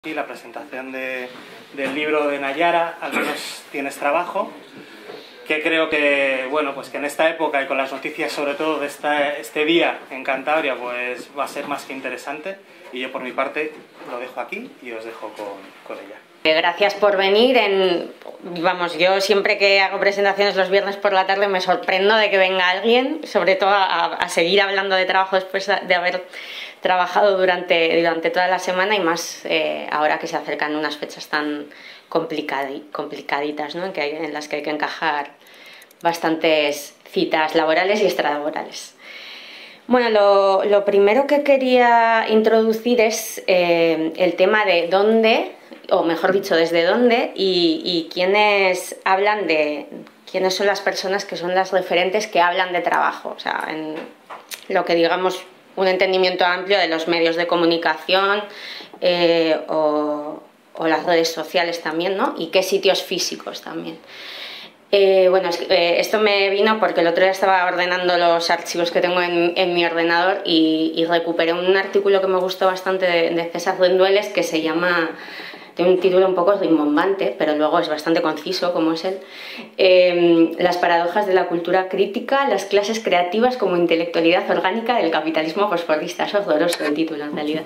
Y la presentación del libro de Nayara, Al menos tienes trabajo, que creo que, bueno, pues que en esta época y con las noticias sobre todo de este día en Cantabria, pues va a ser más que interesante, y yo por mi parte lo dejo aquí y os dejo con ella. Gracias por venir. Vamos, yo siempre que hago presentaciones los viernes por la tarde me sorprendo de que venga alguien, sobre todo a seguir hablando de trabajo después de haber trabajado durante toda la semana, y más ahora que se acercan unas fechas tan complicaditas, ¿no? en las que hay que encajar bastantes citas laborales y extralaborales. Bueno, lo primero que quería introducir es el tema de dónde, o mejor dicho, desde dónde y quiénes hablan quiénes son las personas que son las referentes que hablan de trabajo, o sea, en lo que digamos un entendimiento amplio de los medios de comunicación o las redes sociales también, ¿no? Y qué sitios físicos también. Bueno, esto me vino porque el otro día estaba ordenando los archivos que tengo en mi ordenador y recuperé un artículo que me gustó bastante de César Rendueles, que se llama, tiene un título un poco rimbombante, pero luego es bastante conciso, como es él, Las paradojas de la cultura crítica, las clases creativas como intelectualidad orgánica del capitalismo posfordista. Es horroroso el título en realidad,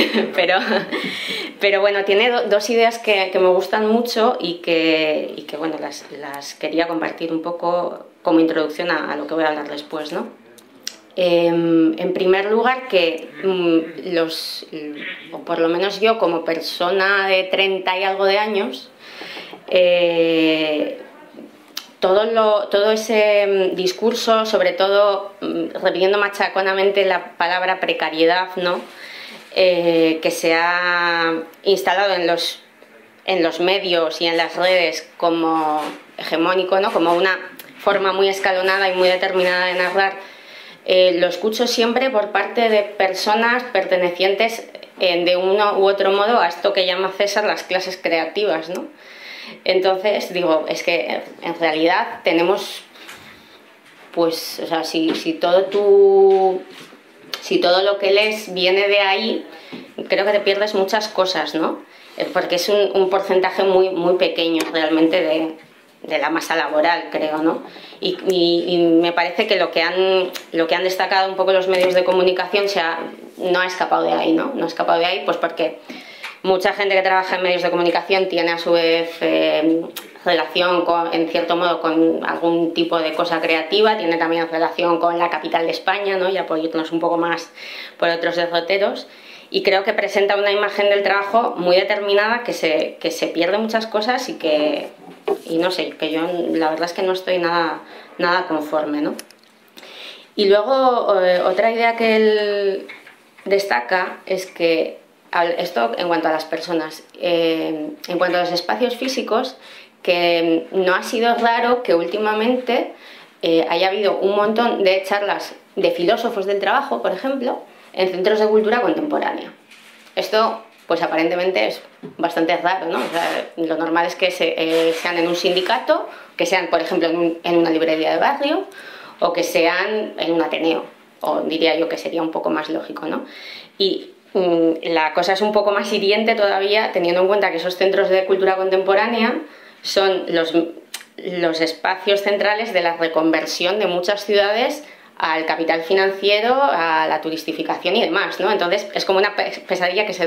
pero bueno, tiene dos ideas que me gustan mucho y que bueno, las quería compartir un poco como introducción a lo que voy a hablar después, ¿no? En primer lugar, que o por lo menos yo como persona de 30 y algo de años, todo ese discurso, sobre todo repitiendo machaconamente la palabra precariedad, ¿no? Que se ha instalado en los medios y en las redes como hegemónico, ¿no? Como una forma muy escalonada y muy determinada de narrar. Lo escucho siempre por parte de personas pertenecientes de uno u otro modo a esto que llama César las clases creativas, ¿no? Entonces digo, es que en realidad tenemos, pues, o sea, si todo lo que lees viene de ahí, creo que te pierdes muchas cosas, ¿no? Porque es un porcentaje muy, muy pequeño realmente de la masa laboral, creo, ¿no? Y me parece que lo que han destacado un poco los medios de comunicación no ha escapado de ahí, ¿no? No ha escapado de ahí, pues porque mucha gente que trabaja en medios de comunicación tiene a su vez relación en cierto modo con algún tipo de cosa creativa, tiene también relación con la capital de España, ¿no? Ya por irnos un poco más por otros derroteros. Y creo que presenta una imagen del trabajo muy determinada que se pierde muchas cosas y no sé, que yo la verdad es que no estoy nada conforme, ¿no? Y luego otra idea que él destaca es que esto en cuanto a las personas, en cuanto a los espacios físicos, que no ha sido raro que últimamente haya habido un montón de charlas de filósofos del trabajo, por ejemplo, en centros de cultura contemporánea. Esto, pues aparentemente es bastante raro, ¿no? O sea, lo normal es que sean en un sindicato, que sean, por ejemplo, en una librería de barrio, o que sean en un ateneo, o diría yo que sería un poco más lógico, ¿no? Y la cosa es un poco más hiriente todavía, teniendo en cuenta que esos centros de cultura contemporánea son los espacios centrales de la reconversión de muchas ciudades al capital financiero, a la turistificación y demás, ¿no? Entonces es como una pesadilla que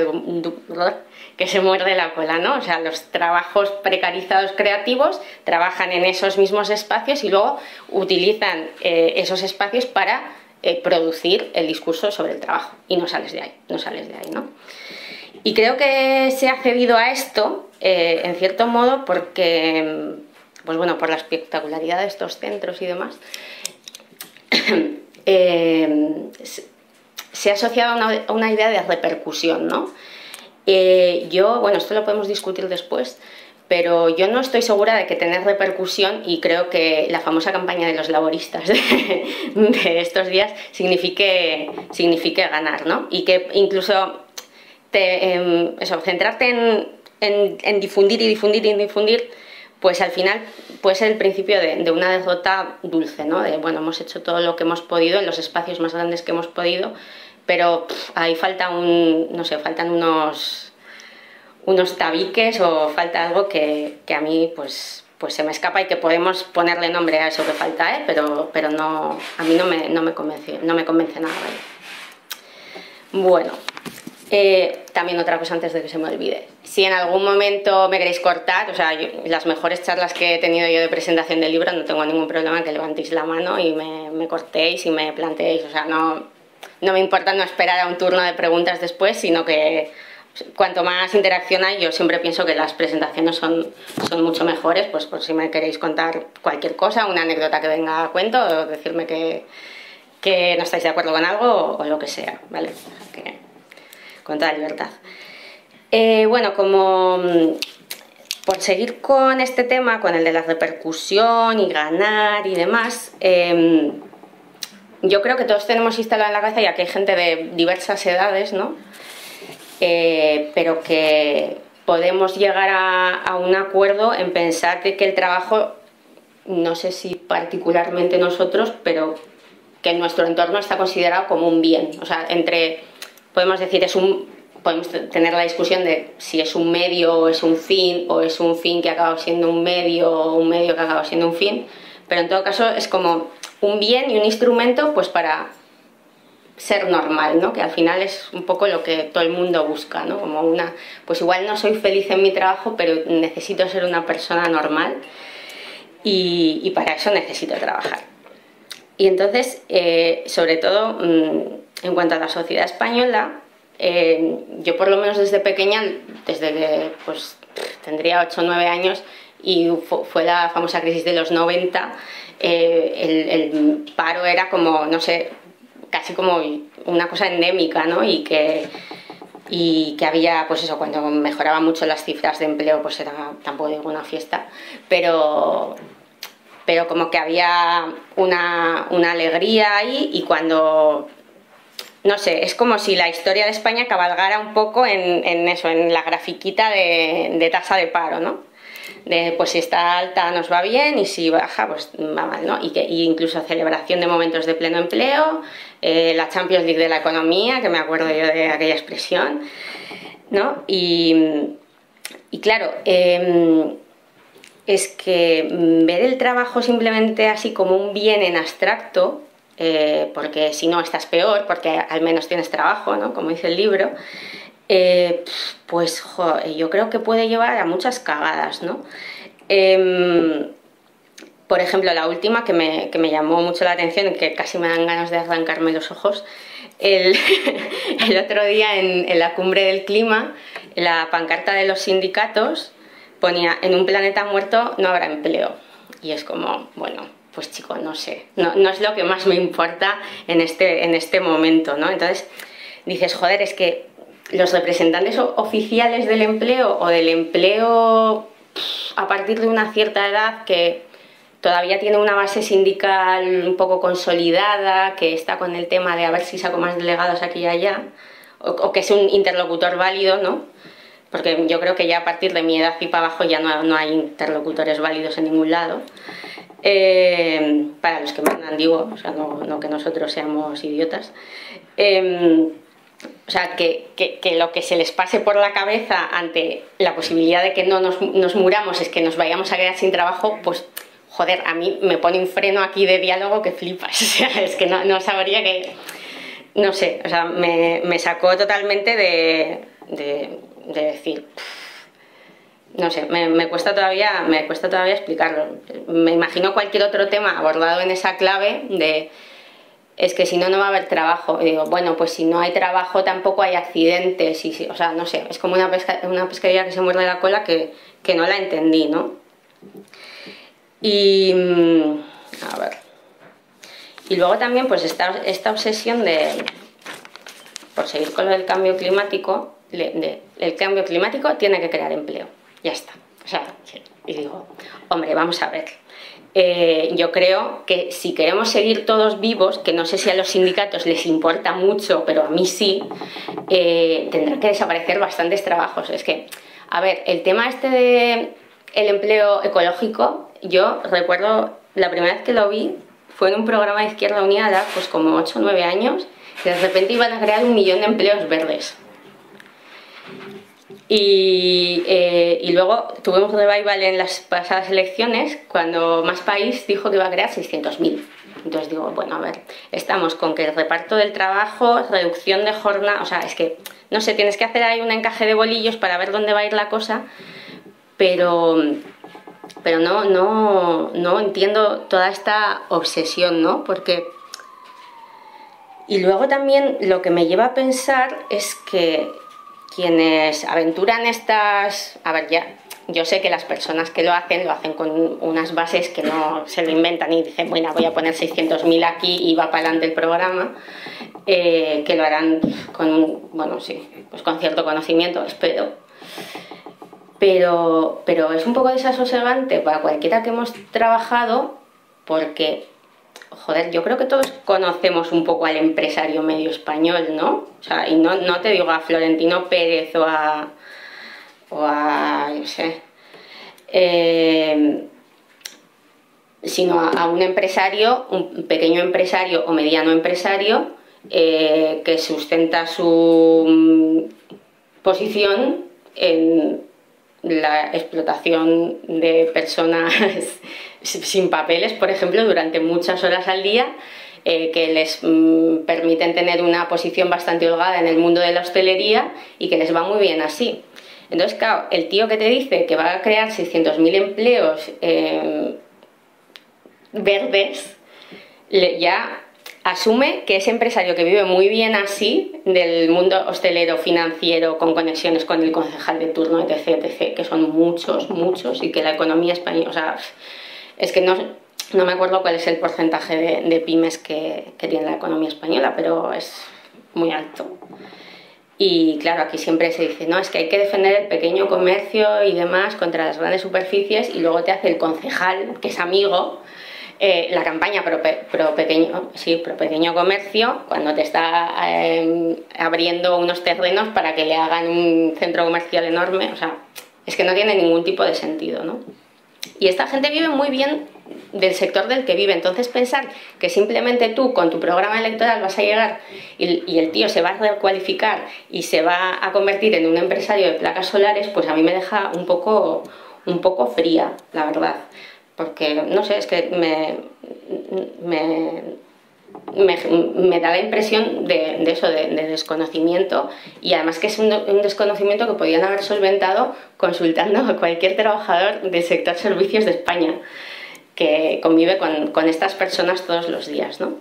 se muerde la cola, ¿no? O sea, los trabajos precarizados creativos trabajan en esos mismos espacios y luego utilizan esos espacios para producir el discurso sobre el trabajo, y no sales de ahí, ¿no? Y creo que se ha cedido a esto, en cierto modo, porque, pues bueno, por la espectacularidad de estos centros y demás, se ha asociado a una idea de repercusión, ¿no? Bueno, esto lo podemos discutir después, pero yo no estoy segura de que tener repercusión, y creo que la famosa campaña de los laboristas de estos días signifique ganar, ¿no? Y que incluso centrarte en difundir y difundir y difundir, pues al final puede ser el principio de una derrota dulce, ¿no? Bueno, hemos hecho todo lo que hemos podido en los espacios más grandes que hemos podido, pero ahí falta faltan unos tabiques o falta algo que a mí pues se me escapa y que podemos ponerle nombre a eso que falta, pero no, a mí no me convence nada, ¿vale? Bueno, también otra cosa antes de que se me olvide. Si en algún momento me queréis cortar, o sea, las mejores charlas que he tenido yo de presentación del libro, no tengo ningún problema en que levantéis la mano y me cortéis y me planteéis, o sea, no me importa no esperar a un turno de preguntas después, sino que cuanto más interacción hay, yo siempre pienso que las presentaciones son mucho mejores, pues por si me queréis contar cualquier cosa, una anécdota que venga a cuento, o decirme que no estáis de acuerdo con algo o lo que sea, ¿vale? Con toda libertad. Bueno, como por seguir con este tema, con el de la repercusión y ganar y demás, yo creo que todos tenemos instalado en la cabeza, ya que hay gente de diversas edades, ¿no? Pero que podemos llegar a un acuerdo en pensar que el trabajo, no sé si particularmente nosotros, pero que en nuestro entorno está considerado como un bien. O sea, podemos decir, podemos tener la discusión de si es un medio o es un fin, o es un fin que ha acabado siendo un medio o un medio que ha acabado siendo un fin, pero en todo caso es como un bien y un instrumento pues para ser normal, ¿no? Que al final es un poco lo que todo el mundo busca, ¿no? Como pues igual no soy feliz en mi trabajo, pero necesito ser una persona normal y para eso necesito trabajar. Y entonces, sobre todo, en cuanto a la sociedad española, yo por lo menos desde pequeña, desde que pues tendría 8 o 9 años, y fue la famosa crisis de los 90, el paro era como, no sé, casi como una cosa endémica, ¿no? Y que había, pues eso, cuando mejoraban mucho las cifras de empleo, pues era, tampoco digo una fiesta, pero como que había una alegría ahí, y cuando, no sé, es como si la historia de España cabalgara un poco en eso, en la grafiquita de tasa de paro, ¿no? Pues si está alta nos va bien y si baja pues va mal, ¿no? Y incluso celebración de momentos de pleno empleo, la Champions League de la economía, que me acuerdo yo de aquella expresión, ¿no? Y claro, es que ver el trabajo simplemente así como un bien en abstracto, porque si no estás peor, porque al menos tienes trabajo, ¿no? Como dice el libro, pues yo creo que puede llevar a muchas cagadas, ¿no? Por ejemplo, la última que me llamó mucho la atención y que casi me dan ganas de arrancarme los ojos, el otro día en la cumbre del clima, la pancarta de los sindicatos ponía: en un planeta muerto no habrá empleo. Y es como, bueno, pues chico, no sé, no es lo que más me importa en este momento, ¿no? Entonces dices, joder, es que los representantes oficiales del empleo o del empleo a partir de una cierta edad, que todavía tiene una base sindical un poco consolidada, que está con el tema de a ver si saco más delegados aquí y allá, o que es un interlocutor válido, ¿no? Porque yo creo que ya a partir de mi edad y para abajo ya no hay interlocutores válidos en ningún lado. Para los que mandan, digo, o sea, no que nosotros seamos idiotas. O sea, que lo que se les pase por la cabeza ante la posibilidad de que no nos muramos es que nos vayamos a quedar sin trabajo, pues joder, a mí me pone un freno aquí de diálogo que flipas. O sea, es que no sabría que... No sé, o sea, me sacó totalmente de decir... No sé, me cuesta todavía explicarlo. Me imagino cualquier otro tema abordado en esa clave de... Es que si no va a haber trabajo. Y digo, bueno, pues si no hay trabajo tampoco hay accidentes. O sea, no sé, es como una pescadilla que se muerde la cola que no la entendí, ¿no? Y... a ver... Y luego también pues esta obsesión de... Por seguir con lo del cambio climático, el cambio climático tiene que crear empleo. Ya está. O sea, y digo, hombre, vamos a ver. Yo creo que si queremos seguir todos vivos, que no sé si a los sindicatos les importa mucho, pero a mí sí, tendrán que desaparecer bastantes trabajos. Es que, a ver, el tema este de el empleo ecológico, yo recuerdo la primera vez que lo vi fue en un programa de Izquierda Unida, pues como 8 o 9 años, que de repente iban a crear 1 millón de empleos verdes. Y luego tuvimos revival en las pasadas elecciones cuando Más País dijo que iba a crear 600.000. Entonces digo, bueno, a ver, estamos con que el reparto del trabajo, reducción de jornada, o sea, es que, no sé, tienes que hacer ahí un encaje de bolillos para ver dónde va a ir la cosa, pero no entiendo toda esta obsesión, ¿no? Porque... Y luego también lo que me lleva a pensar es que quienes aventuran estas... A ver, ya, yo sé que las personas que lo hacen con unas bases que no se lo inventan y dicen, bueno, voy a poner 600.000 aquí y va para adelante el programa, que lo harán con, bueno, sí, pues con cierto conocimiento, espero. Pero es un poco desasosegante para cualquiera que hemos trabajado porque... Joder, yo creo que todos conocemos un poco al empresario medio español, ¿no? O sea, y no te digo a Florentino Pérez o a no sé, sino a un empresario, un pequeño empresario o mediano empresario que sustenta su posición en la explotación de personas sin papeles, por ejemplo, durante muchas horas al día, que les permiten tener una posición bastante holgada en el mundo de la hostelería y que les va muy bien así. Entonces, claro, el tío que te dice que va a crear 600.000 empleos verdes, ya asume que ese empresario que vive muy bien así, del mundo hostelero, financiero, con conexiones con el concejal de turno, etc., que son muchos, y que la economía española, o sea, es que no me acuerdo cuál es el porcentaje de pymes que tiene la economía española, pero es muy alto. Y claro, aquí siempre se dice, no, es que hay que defender el pequeño comercio y demás contra las grandes superficies, y luego te hace el concejal, que es amigo, la campaña pro pequeño comercio, cuando te está abriendo unos terrenos para que le hagan un centro comercial enorme. O sea, es que no tiene ningún tipo de sentido, ¿no? Y esta gente vive muy bien del sector del que vive. Entonces pensar que simplemente tú con tu programa electoral vas a llegar y el tío se va a recualificar y se va a convertir en un empresario de placas solares, pues a mí me deja un poco fría, la verdad. Porque, no sé, es que me da la impresión de eso, de desconocimiento, y además que es un desconocimiento que podían haber solventado consultando a cualquier trabajador del sector servicios de España que convive con estas personas todos los días, ¿no?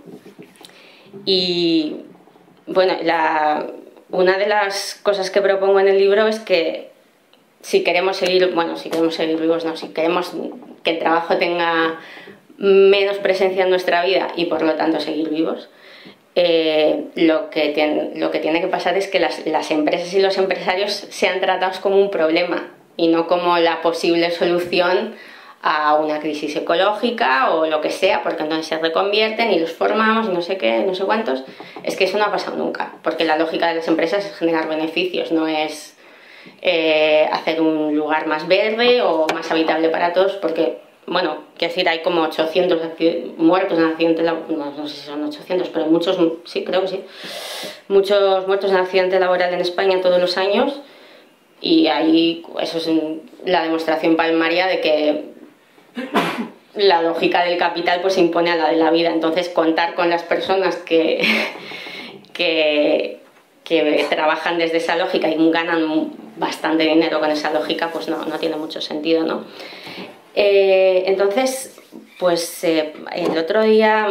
Y bueno, una de las cosas que propongo en el libro es que si queremos seguir vivos, no, si queremos que el trabajo tenga menos presencia en nuestra vida y por lo tanto seguir vivos, lo que tiene que pasar es que las empresas y los empresarios sean tratados como un problema y no como la posible solución a una crisis ecológica o lo que sea, porque entonces se reconvierten y los formamos y no sé qué, no sé cuántos. Es que eso no ha pasado nunca, porque la lógica de las empresas es generar beneficios, no es hacer un lugar más verde o más habitable para todos, porque, bueno, quiero decir, hay como 800 muertos en accidente laboral, no sé si son 800, pero muchos, sí, creo que sí, muchos muertos en accidente laboral en España todos los años, y ahí eso es la demostración palmaria de que la lógica del capital pues se impone a la de la vida. Entonces contar con las personas que trabajan desde esa lógica y ganan bastante dinero con esa lógica, pues no tiene mucho sentido, ¿no? Entonces, pues el otro día,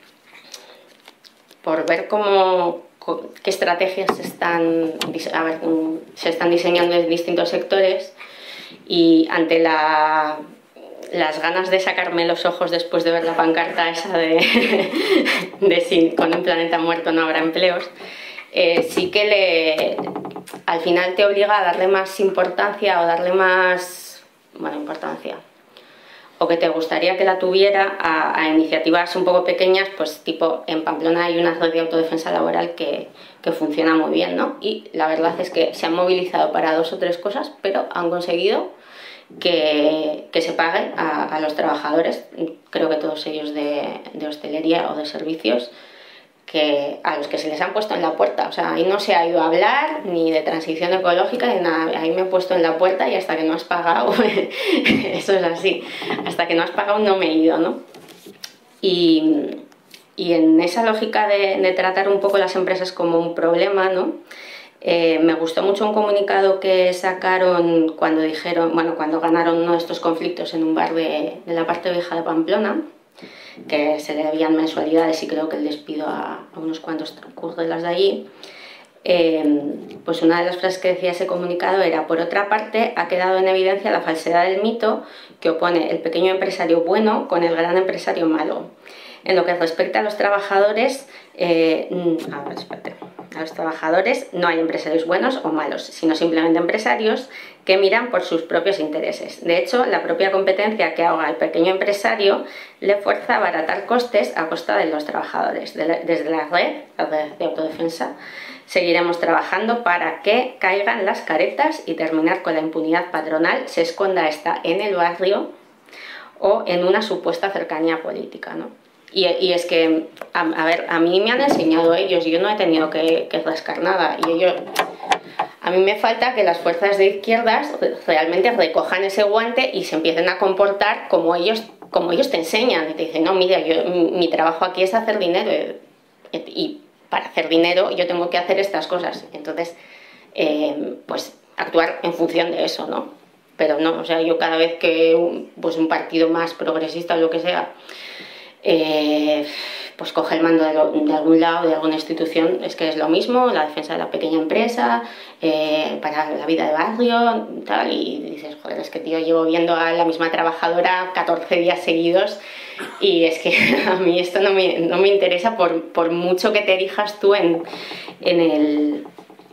por ver qué estrategias se están diseñando en distintos sectores, y ante las ganas de sacarme los ojos después de ver la pancarta esa de si con un planeta muerto no habrá empleos, sí que al final te obliga a darle más importancia o darle más, importancia, o que te gustaría que la tuviera a iniciativas un poco pequeñas, pues tipo en Pamplona hay una red de autodefensa laboral que funciona muy bien, ¿no? Y la verdad es que se han movilizado para 2 o 3 cosas, pero han conseguido que se pague a los trabajadores, creo que todos ellos de hostelería o de servicios, a los que se les han puesto en la puerta. O sea, ahí no se ha ido a hablar ni de transición ecológica ni nada. Ahí me he puesto en la puerta y hasta que no has pagado, eso es así, hasta que no has pagado no me he ido, ¿no? Y en esa lógica de tratar un poco las empresas como un problema, ¿no? Me gustó mucho un comunicado que sacaron cuando dijeron, bueno, cuando ganaron uno de estos conflictos en un bar de la parte vieja de Pamplona, que se le debían mensualidades y creo que el despido a unos cuantos currelas de allí. Pues una de las frases que decía ese comunicado era: por otra parte, ha quedado en evidencia la falsedad del mito que opone el pequeño empresario bueno con el gran empresario malo. En lo que respecta a los trabajadores, a los trabajadores no hay empresarios buenos o malos, sino simplemente empresarios que miran por sus propios intereses. De hecho, la propia competencia que ahoga al pequeño empresario le fuerza a abaratar costes a costa de los trabajadores. Desde la red de autodefensa, seguiremos trabajando para que caigan las caretas y terminar con la impunidad patronal, se esconda esta en el barrio o en una supuesta cercanía política, ¿no? Y es que, a ver, a mí me han enseñado ellos, yo no he tenido que rascar nada, y ellos, a mí me falta que las fuerzas de izquierdas realmente recojan ese guante y se empiecen a comportar como ellos te enseñan, y te dicen, no, mira, mi trabajo aquí es hacer dinero, y para hacer dinero yo tengo que hacer estas cosas, entonces, pues actuar en función de eso, ¿no? Pero no, o sea, yo cada vez que pues un partido más progresista o lo que sea, pues coge el mando de algún lado, de alguna institución, es que es lo mismo, la defensa de la pequeña empresa, para la vida de barrio, tal, y dices, joder, es que tío, llevo viendo a la misma trabajadora 14 días seguidos y es que a mí esto no me interesa por mucho que te erijas tú en el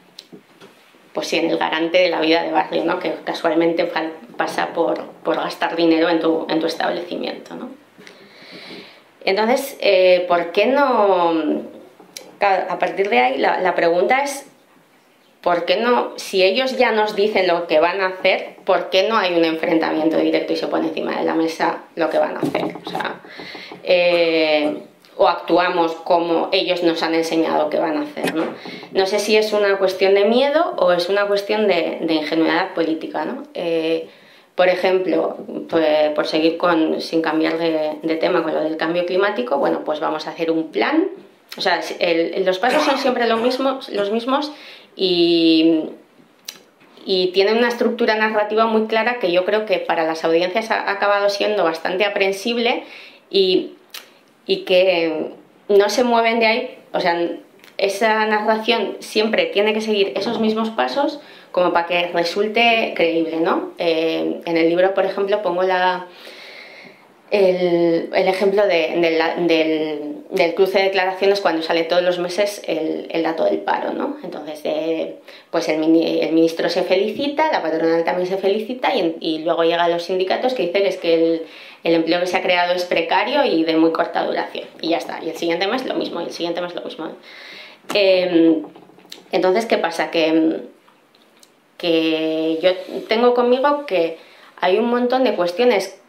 garante de la vida de barrio, ¿no? Que casualmente pasa por gastar dinero en tu establecimiento, ¿no? Entonces, ¿por qué no? A partir de ahí, la pregunta es, ¿por qué no? Si ellos ya nos dicen lo que van a hacer, ¿por qué no hay un enfrentamiento directo y se pone encima de la mesa lo que van a hacer? O sea, o actuamos como ellos nos han enseñado que van a hacer, ¿no? No sé si es una cuestión de miedo o es una cuestión de ingenuidad política, ¿no? Por ejemplo, pues, por seguir sin cambiar de tema con lo del cambio climático, bueno, pues vamos a hacer un plan. O sea, los pasos son siempre los mismos y tienen una estructura narrativa muy clara que yo creo que para las audiencias ha acabado siendo bastante aprensible y que no se mueven de ahí. O sea, esa narración siempre tiene que seguir esos mismos pasos como para que resulte creíble, ¿no? En el libro, por ejemplo, pongo el ejemplo del cruce de declaraciones cuando sale todos los meses el dato del paro, ¿no? Entonces, pues el ministro se felicita, la patronal también se felicita y luego llegan los sindicatos que dicen que el empleo que se ha creado es precario y de muy corta duración. Y ya está. Y el siguiente mes lo mismo, y el siguiente mes lo mismo, ¿no? Entonces, ¿qué pasa? Que yo tengo conmigo que hay un montón de cuestiones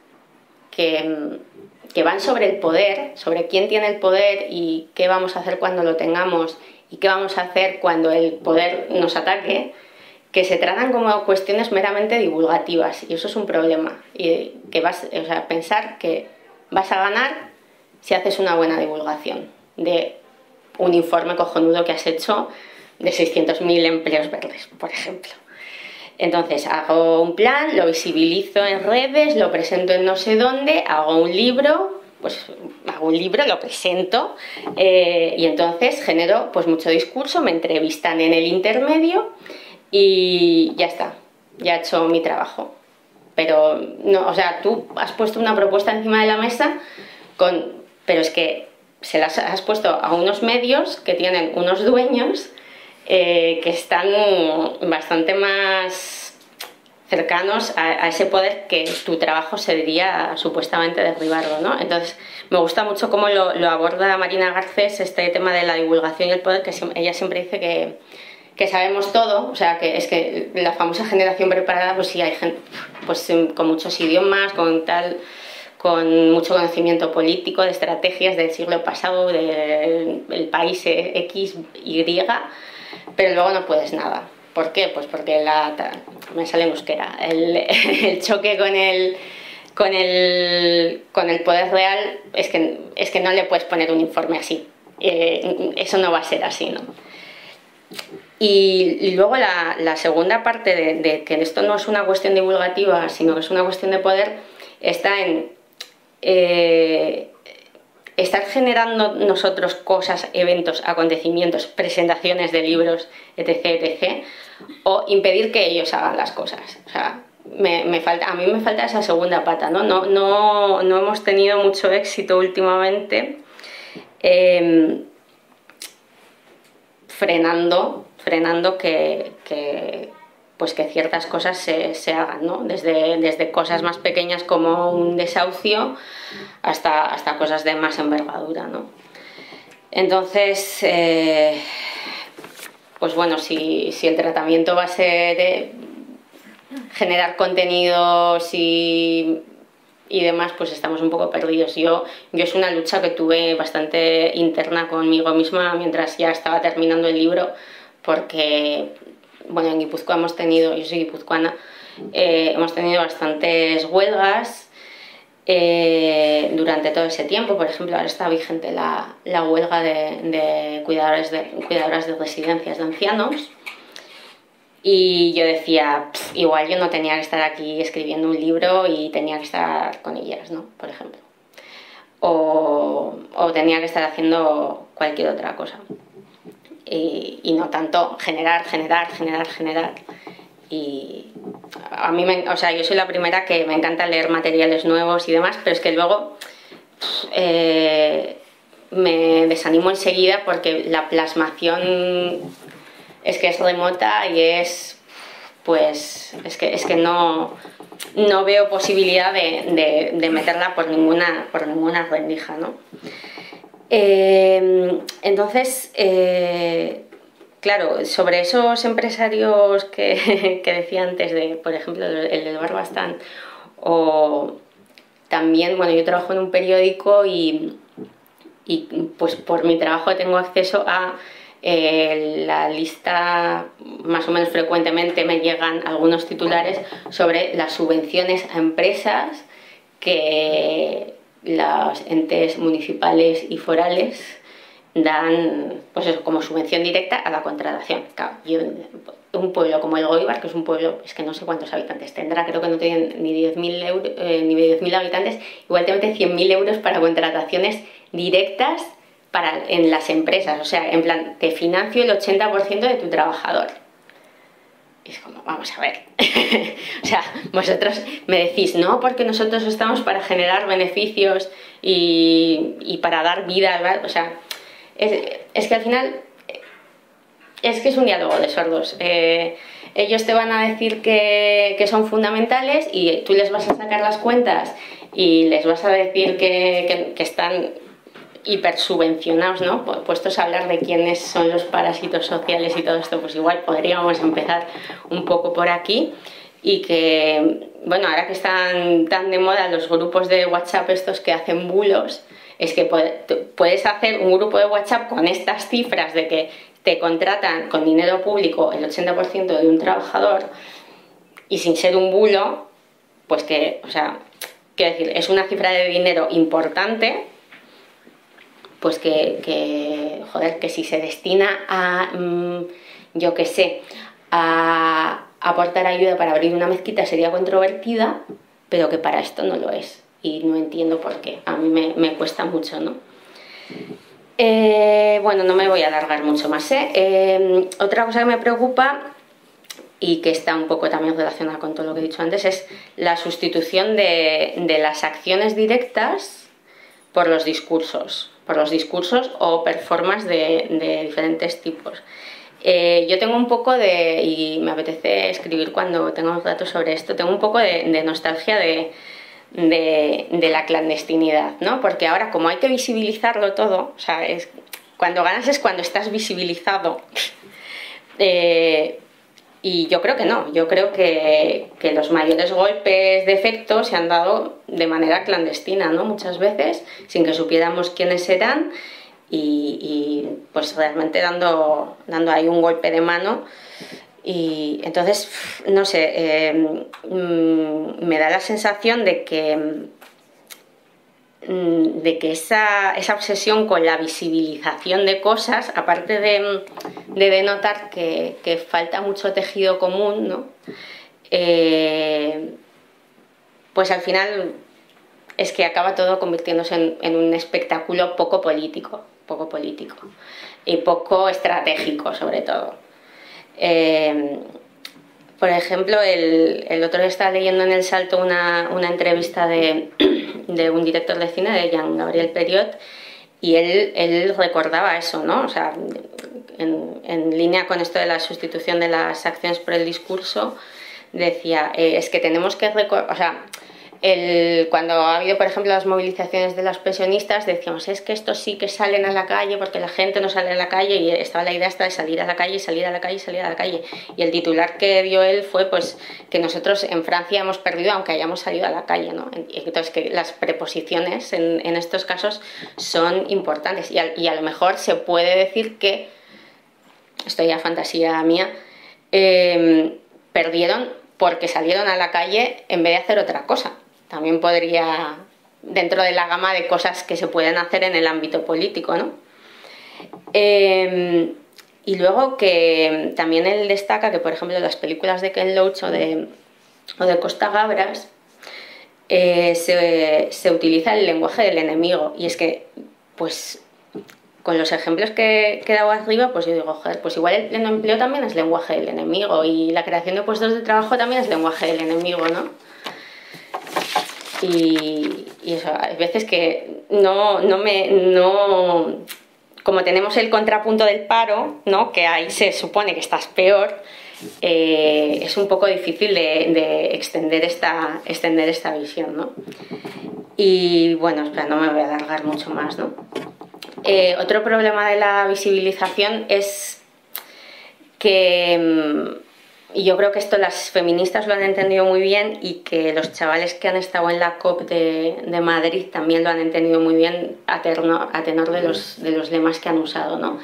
que van sobre el poder, sobre quién tiene el poder y qué vamos a hacer cuando lo tengamos y qué vamos a hacer cuando el poder nos ataque, que se tratan como cuestiones meramente divulgativas, y eso es un problema. Y que pensar que vas a ganar si haces una buena divulgación de un informe cojonudo que has hecho de 600.000 empleos verdes, por ejemplo. Entonces hago un plan, lo visibilizo en redes, lo presento en no sé dónde, hago un libro, lo presento y entonces genero pues mucho discurso, me entrevistan en el intermedio y ya está, ya he hecho mi trabajo. Pero no, o sea, tú has puesto una propuesta encima de la mesa pero es que se las has puesto a unos medios que tienen unos dueños que están bastante más cercanos a ese poder que tu trabajo sería supuestamente derribarlo, ¿no? Entonces, me gusta mucho cómo lo aborda Marina Garcés, este tema de la divulgación y el poder, que ella siempre dice que sabemos todo, o sea, que es que la famosa generación preparada, pues sí, hay gente pues, con muchos idiomas, con tal, con mucho conocimiento político, de estrategias del siglo pasado, del país X, Y, pero luego no puedes nada. ¿Por qué? Pues porque me sale en euskera, el choque con el poder real es que no le puedes poner un informe así. Eso no va a ser así, ¿no? Y luego la segunda parte de que esto no es una cuestión divulgativa, sino que es una cuestión de poder, está en estar generando nosotros cosas, eventos, acontecimientos, presentaciones de libros, etc., etc., o impedir que ellos hagan las cosas. O sea, a mí me falta esa segunda pata, ¿no? No hemos tenido mucho éxito últimamente frenando que ciertas cosas se hagan, ¿no? Desde cosas más pequeñas como un desahucio hasta cosas de más envergadura, ¿no? Entonces, pues bueno, si el tratamiento va a ser generar contenidos y demás, pues estamos un poco perdidos. Yo es una lucha que tuve bastante interna conmigo misma mientras ya estaba terminando el libro, porque, bueno, en Guipúzcoa yo soy guipuzcoana, hemos tenido bastantes huelgas durante todo ese tiempo. Por ejemplo, ahora está vigente la huelga de cuidadoras de residencias de ancianos. Y yo decía, igual yo no tenía que estar aquí escribiendo un libro y tenía que estar con ellas, ¿no? Por ejemplo. O tenía que estar haciendo cualquier otra cosa. Y no tanto generar. Y a mí, yo soy la primera que me encanta leer materiales nuevos y demás, pero es que luego me desanimo enseguida porque la plasmación es que es remota y es que no veo posibilidad de meterla por ninguna rendija, ¿no? Entonces, claro, sobre esos empresarios que decía antes, por ejemplo, el del Barbastán, o también, bueno, yo trabajo en un periódico y pues por mi trabajo tengo acceso a la lista, más o menos frecuentemente me llegan algunos titulares sobre las subvenciones a empresas que los entes municipales y forales dan, pues eso, como subvención directa a la contratación. Claro, un pueblo como el Goibar, que es un pueblo, es que no sé cuántos habitantes tendrá, creo que no tienen ni 10.000 habitantes, igual te meten 100.000 euros para contrataciones directas en las empresas. O sea, en plan, te financio el 80% de tu trabajador. Y es como, vamos a ver. O sea, vosotros me decís, no, porque nosotros estamos para generar beneficios y para dar vida, ¿verdad? O sea, es que al final es que es un diálogo de sordos. Ellos te van a decir que son fundamentales y tú les vas a sacar las cuentas y les vas a decir que están hipersubvencionados, ¿no? Puestos a hablar de quiénes son los parásitos sociales y todo esto, pues igual podríamos empezar un poco por aquí. Y que, bueno, ahora que están tan de moda los grupos de WhatsApp estos que hacen bulos, es que puedes hacer un grupo de WhatsApp con estas cifras de que te contratan con dinero público el 80% de un trabajador y sin ser un bulo, pues que, o sea, quiero decir, es una cifra de dinero importante, pues que si se destina a, yo qué sé, a aportar ayuda para abrir una mezquita sería controvertida, pero que para esto no lo es. Y no entiendo por qué. A mí me cuesta mucho, ¿no? Bueno, no me voy a alargar mucho más, ¿eh? Otra cosa que me preocupa y que está un poco también relacionada con todo lo que he dicho antes es la sustitución de las acciones directas por los discursos o performances de diferentes tipos. Yo tengo un poco y me apetece escribir cuando tenga un rato sobre esto, tengo un poco de nostalgia de la clandestinidad, ¿no? Porque ahora, como hay que visibilizarlo todo, o sea, cuando ganas es cuando estás visibilizado, Y yo creo que no, yo creo que los mayores golpes de efecto se han dado de manera clandestina, ¿no? Muchas veces, sin que supiéramos quiénes eran y pues realmente dando ahí un golpe de mano. Y entonces, no sé, me da la sensación de que esa obsesión con la visibilización de cosas, aparte de denotar que falta mucho tejido común, ¿no? Pues al final es que acaba todo convirtiéndose en un espectáculo poco político y poco estratégico, sobre todo. Por ejemplo, el otro día estaba leyendo en El Salto una entrevista de un director de cine, de Jean-Gabriel Periot, y él recordaba eso, ¿no? O sea, en línea con esto de la sustitución de las acciones por el discurso, decía, es que tenemos que recordar, o sea, cuando ha habido, por ejemplo, las movilizaciones de los pensionistas, decíamos, es que estos sí que salen a la calle porque la gente no sale a la calle, y estaba la idea hasta de salir a la calle, salir a la calle, salir a la calle. Y el titular que dio él fue pues que nosotros en Francia hemos perdido aunque hayamos salido a la calle, ¿no? Entonces que las preposiciones en estos casos son importantes, y a lo mejor se puede decir que, esto ya fantasía mía, perdieron porque salieron a la calle en vez de hacer otra cosa. También podría, dentro de la gama de cosas que se pueden hacer en el ámbito político, ¿no? Y luego que también él destaca que, por ejemplo, las películas de Ken Loach o de Costa Gabras se utiliza el lenguaje del enemigo, y es que, pues, con los ejemplos que he dado arriba, pues yo digo, joder, pues igual el pleno empleo también es lenguaje del enemigo, y la creación de puestos de trabajo también es lenguaje del enemigo, ¿no? Y eso, hay veces que como tenemos el contrapunto del paro, ¿no? Que ahí se supone que estás peor, es un poco difícil de extender esta visión, ¿no? Y bueno, espera, no me voy a alargar mucho más, ¿no? Otro problema de la visibilización es que, y yo creo que esto las feministas lo han entendido muy bien, y que los chavales que han estado en la COP de Madrid también lo han entendido muy bien a tenor de los lemas que han usado, ¿no?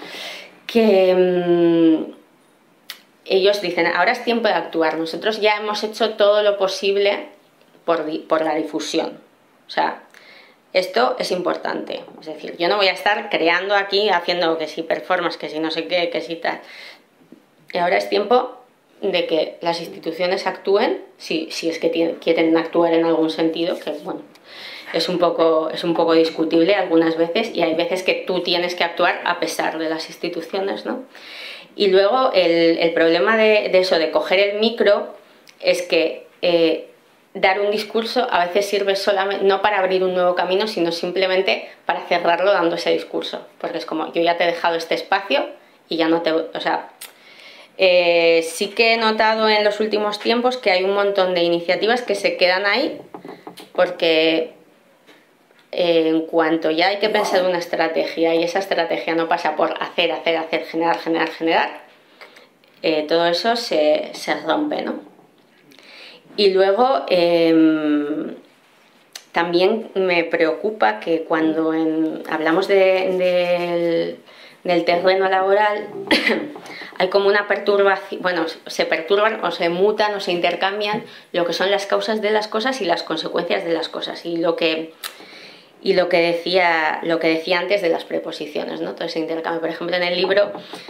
Que ellos dicen, ahora es tiempo de actuar, nosotros ya hemos hecho todo lo posible por la difusión, o sea, esto es importante, es decir, yo no voy a estar creando aquí, haciendo que si performance, que si no sé qué, que si tal. Y ahora es tiempo de que las instituciones actúen, si es que quieren actuar en algún sentido, que bueno, es un poco discutible algunas veces, y hay veces que tú tienes que actuar a pesar de las instituciones, ¿no? Y luego el problema de eso, de coger el micro, es que dar un discurso a veces sirve solamente, no para abrir un nuevo camino, sino simplemente para cerrarlo dando ese discurso, porque es como, yo ya te he dejado este espacio y ya no te... O sea, sí que he notado en los últimos tiempos que hay un montón de iniciativas que se quedan ahí, porque en cuanto ya hay que pensar una estrategia, y esa estrategia no pasa por hacer, generar, todo eso se rompe, ¿no? Y luego también me preocupa que cuando hablamos del terreno laboral hay como una perturbación, bueno, se perturban o se mutan o se intercambian lo que son las causas de las cosas y las consecuencias de las cosas, y lo que decía antes de las preposiciones, ¿no? Todo ese intercambio. Por ejemplo, en el libro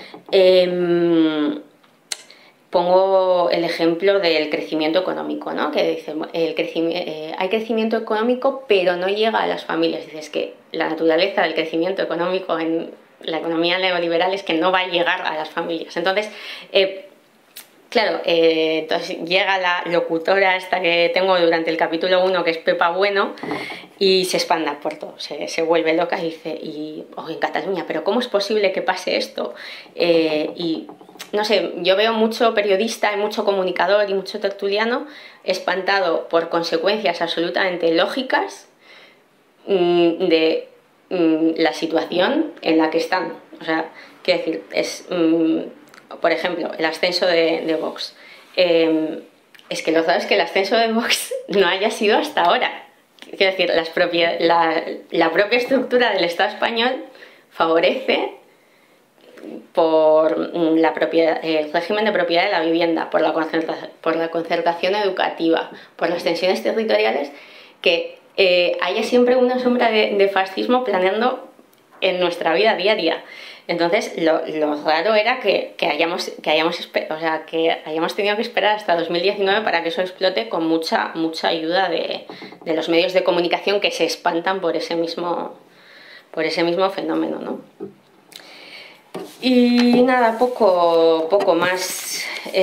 pongo el ejemplo del crecimiento económico, ¿no? Que dice, hay crecimiento económico, pero no llega a las familias. Dices que la naturaleza del crecimiento económico en la economía neoliberal es que no va a llegar a las familias. Entonces, claro, entonces llega la locutora esta que tengo durante el capítulo 1, que es Pepa Bueno, y se expanda por todo, se vuelve loca y dice, en Cataluña, pero ¿cómo es posible que pase esto? Y no sé, yo veo mucho periodista y mucho comunicador y mucho tertuliano espantado por consecuencias absolutamente lógicas de la situación en la que están. O sea, quiero decir, es por ejemplo, el ascenso de Vox. Es que lo raro es que el ascenso de Vox no haya sido hasta ahora. Quiero decir, la propia estructura del Estado español favorece por el régimen de propiedad de la vivienda, por la concertación educativa, por las tensiones territoriales, que haya siempre una sombra de fascismo planeando en nuestra vida diaria. Entonces, lo raro era que hayamos tenido que esperar hasta 2019 para que eso explote, con mucha ayuda de los medios de comunicación, que se espantan por ese mismo fenómeno, ¿no? Y nada, poco más.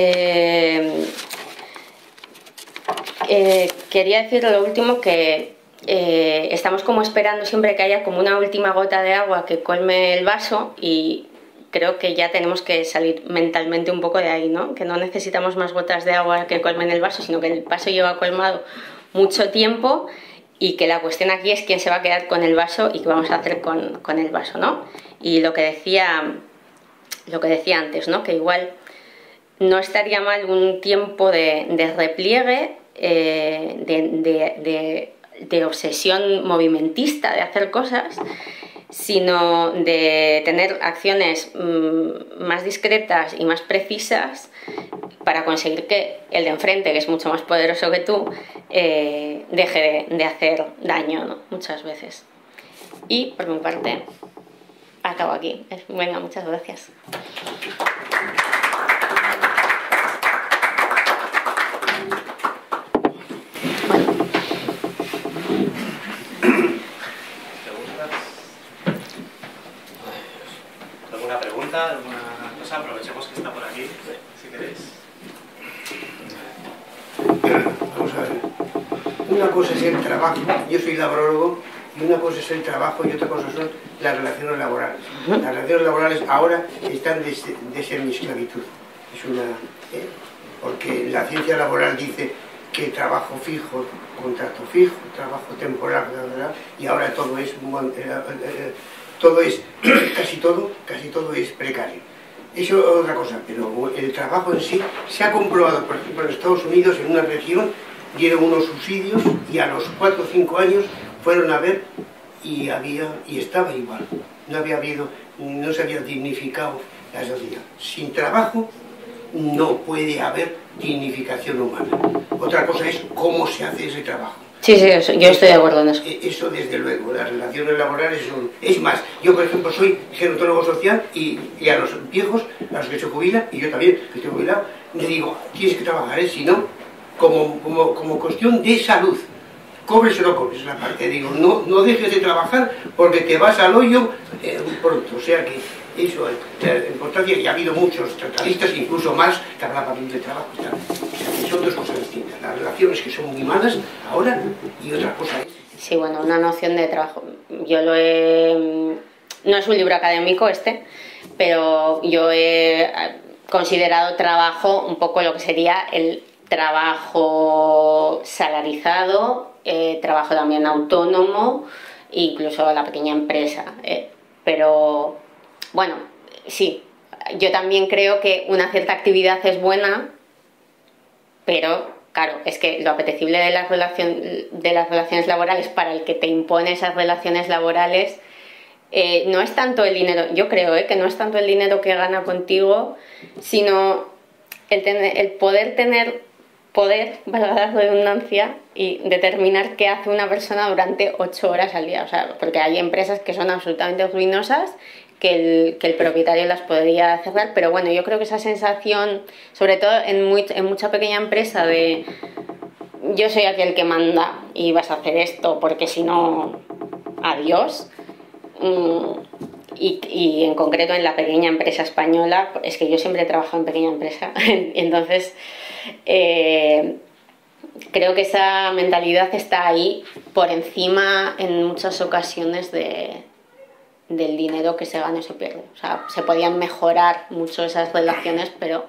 Quería decir lo último, que estamos como esperando siempre que haya como una última gota de agua que colme el vaso, y creo que ya tenemos que salir mentalmente un poco de ahí, ¿no? Que no necesitamos más gotas de agua que colmen el vaso, sino que el vaso lleva colmado mucho tiempo, y que la cuestión aquí es quién se va a quedar con el vaso y qué vamos a hacer con el vaso, ¿no? Y lo que decía antes, ¿no? Que igual no estaría mal un tiempo de repliegue, de obsesión movimentista, de hacer cosas, sino de tener acciones más discretas y más precisas para conseguir que el de enfrente, que es mucho más poderoso que tú, deje de hacer daño, ¿no? Muchas veces. Y por mi parte acabo aquí. Venga, muchas gracias. ¿Alguna pregunta? ¿Alguna cosa? Aprovechemos que está por aquí, si queréis. Vamos a ver. Una cosa es el trabajo. Yo soy laborólogo, y una cosa es el trabajo y otra cosa son las relaciones laborales. Las relaciones laborales ahora están de semi-esclavitud. Es una... porque la ciencia laboral dice que trabajo fijo, contrato fijo, trabajo temporal, bla, bla, bla, y ahora todo es casi todo es precario. Eso es otra cosa, pero el trabajo en sí se ha comprobado. Por ejemplo, en Estados Unidos, en una región, dieron unos subsidios y a los 4 o 5 años fueron a ver y estaba igual. No se había dignificado la sociedad. Sin trabajo no puede haber dignificación humana. Otra cosa es cómo se hace ese trabajo. Sí, yo estoy de acuerdo en eso. Eso desde luego, las relaciones laborales son... Es más, yo por ejemplo soy gerontólogo social y a los viejos, a los que se jubilan, y yo también, que estoy jubilado, les digo, tienes que trabajar, si no, como cuestión de salud, cobres o no cobres la parte, digo, no dejes de trabajar porque te vas al hoyo pronto, o sea que eso es la importancia, y ha habido muchos tratadistas, incluso más, que hablaban de trabajo, o sea, que son dos cosas distintas, las relaciones que son muy malas ahora, y otra cosa es... Sí, bueno, una noción de trabajo, no es un libro académico pero yo he considerado trabajo un poco lo que sería el trabajo salarizado, trabajo también autónomo, incluso la pequeña empresa, pero bueno, sí, yo también creo que una cierta actividad es buena, pero claro, es que lo apetecible de las relaciones laborales para el que te impone esas relaciones laborales no es tanto el dinero, yo creo que no es tanto el dinero que gana contigo, sino el poder tener poder, valga la redundancia, y determinar qué hace una persona durante 8 horas al día. O sea, porque hay empresas que son absolutamente ruinosas, que el propietario las podría cerrar, pero bueno, yo creo que esa sensación, sobre todo en mucha pequeña empresa, de yo soy aquí el que manda y vas a hacer esto porque si no, adiós. Y en concreto en la pequeña empresa española, es que yo siempre he trabajado en pequeña empresa, entonces creo que esa mentalidad está ahí por encima en muchas ocasiones del dinero que se gana o se pierde. O sea, se podían mejorar mucho esas relaciones, pero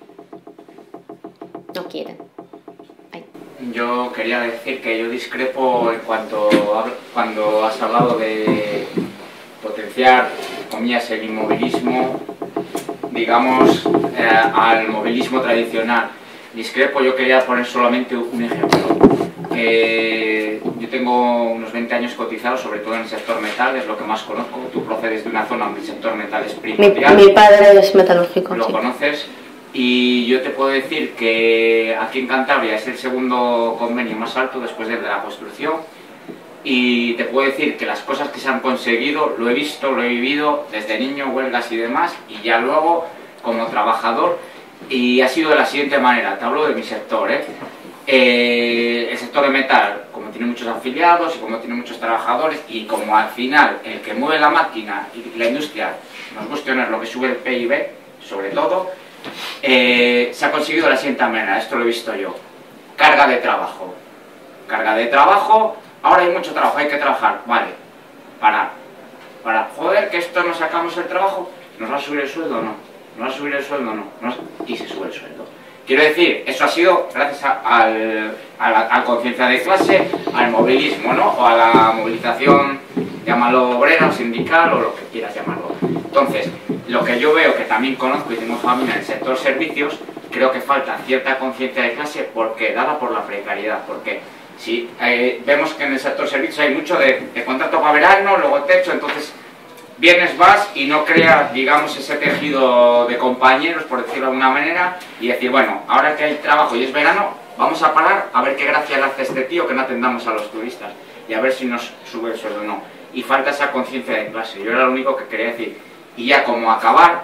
no quieren. Ay. Yo quería decir que yo discrepo en cuando has hablado de potenciar, comillas, el inmovilismo digamos, al movilismo tradicional. Discrepo, yo quería poner solamente un ejemplo. Yo tengo unos 20 años cotizados, sobre todo en el sector metal, es lo que más conozco. Tú procedes de una zona donde el sector metal es primordial. Mi padre es metalúrgico. Lo sí. conoces. Y yo te puedo decir que aquí en Cantabria es el segundo convenio más alto después del de la construcción. Y te puedo decir que las cosas que se han conseguido, lo he visto, lo he vivido desde niño, huelgas y demás, y ya luego como trabajador, y ha sido de la siguiente manera, te hablo de mi sector, el sector de metal, como tiene muchos afiliados y como tiene muchos trabajadores, y como al final el que mueve la máquina y la industria, nos gusta o no, es lo que sube el PIB, sobre todo, se ha conseguido de la siguiente manera, esto lo he visto yo, carga de trabajo, ahora hay mucho trabajo, hay que trabajar, vale, para, joder, que esto nos sacamos el trabajo, ¿nos va a subir el sueldo o no? ¿Nos va a subir el sueldo o no? Y se sube el sueldo. Quiero decir, eso ha sido gracias a la conciencia de clase, al movilismo, ¿no? O a la movilización, llámalo obrera, sindical o lo que quieras llamarlo. Entonces, lo que yo veo, que también conozco y tengo familia en el sector servicios, creo que falta cierta conciencia de clase porque dada por la precariedad, porque si vemos que en el sector servicios hay mucho de contrato para verano, luego techo, entonces vienes, vas y no creas, digamos, ese tejido de compañeros, por decirlo de alguna manera, y decir, bueno, ahora que hay trabajo y es verano, vamos a parar a ver qué gracia le hace este tío que no atendamos a los turistas y a ver si nos sube el sueldo o no. Y falta esa conciencia de clase, yo era lo único que quería decir. Y ya como acabar,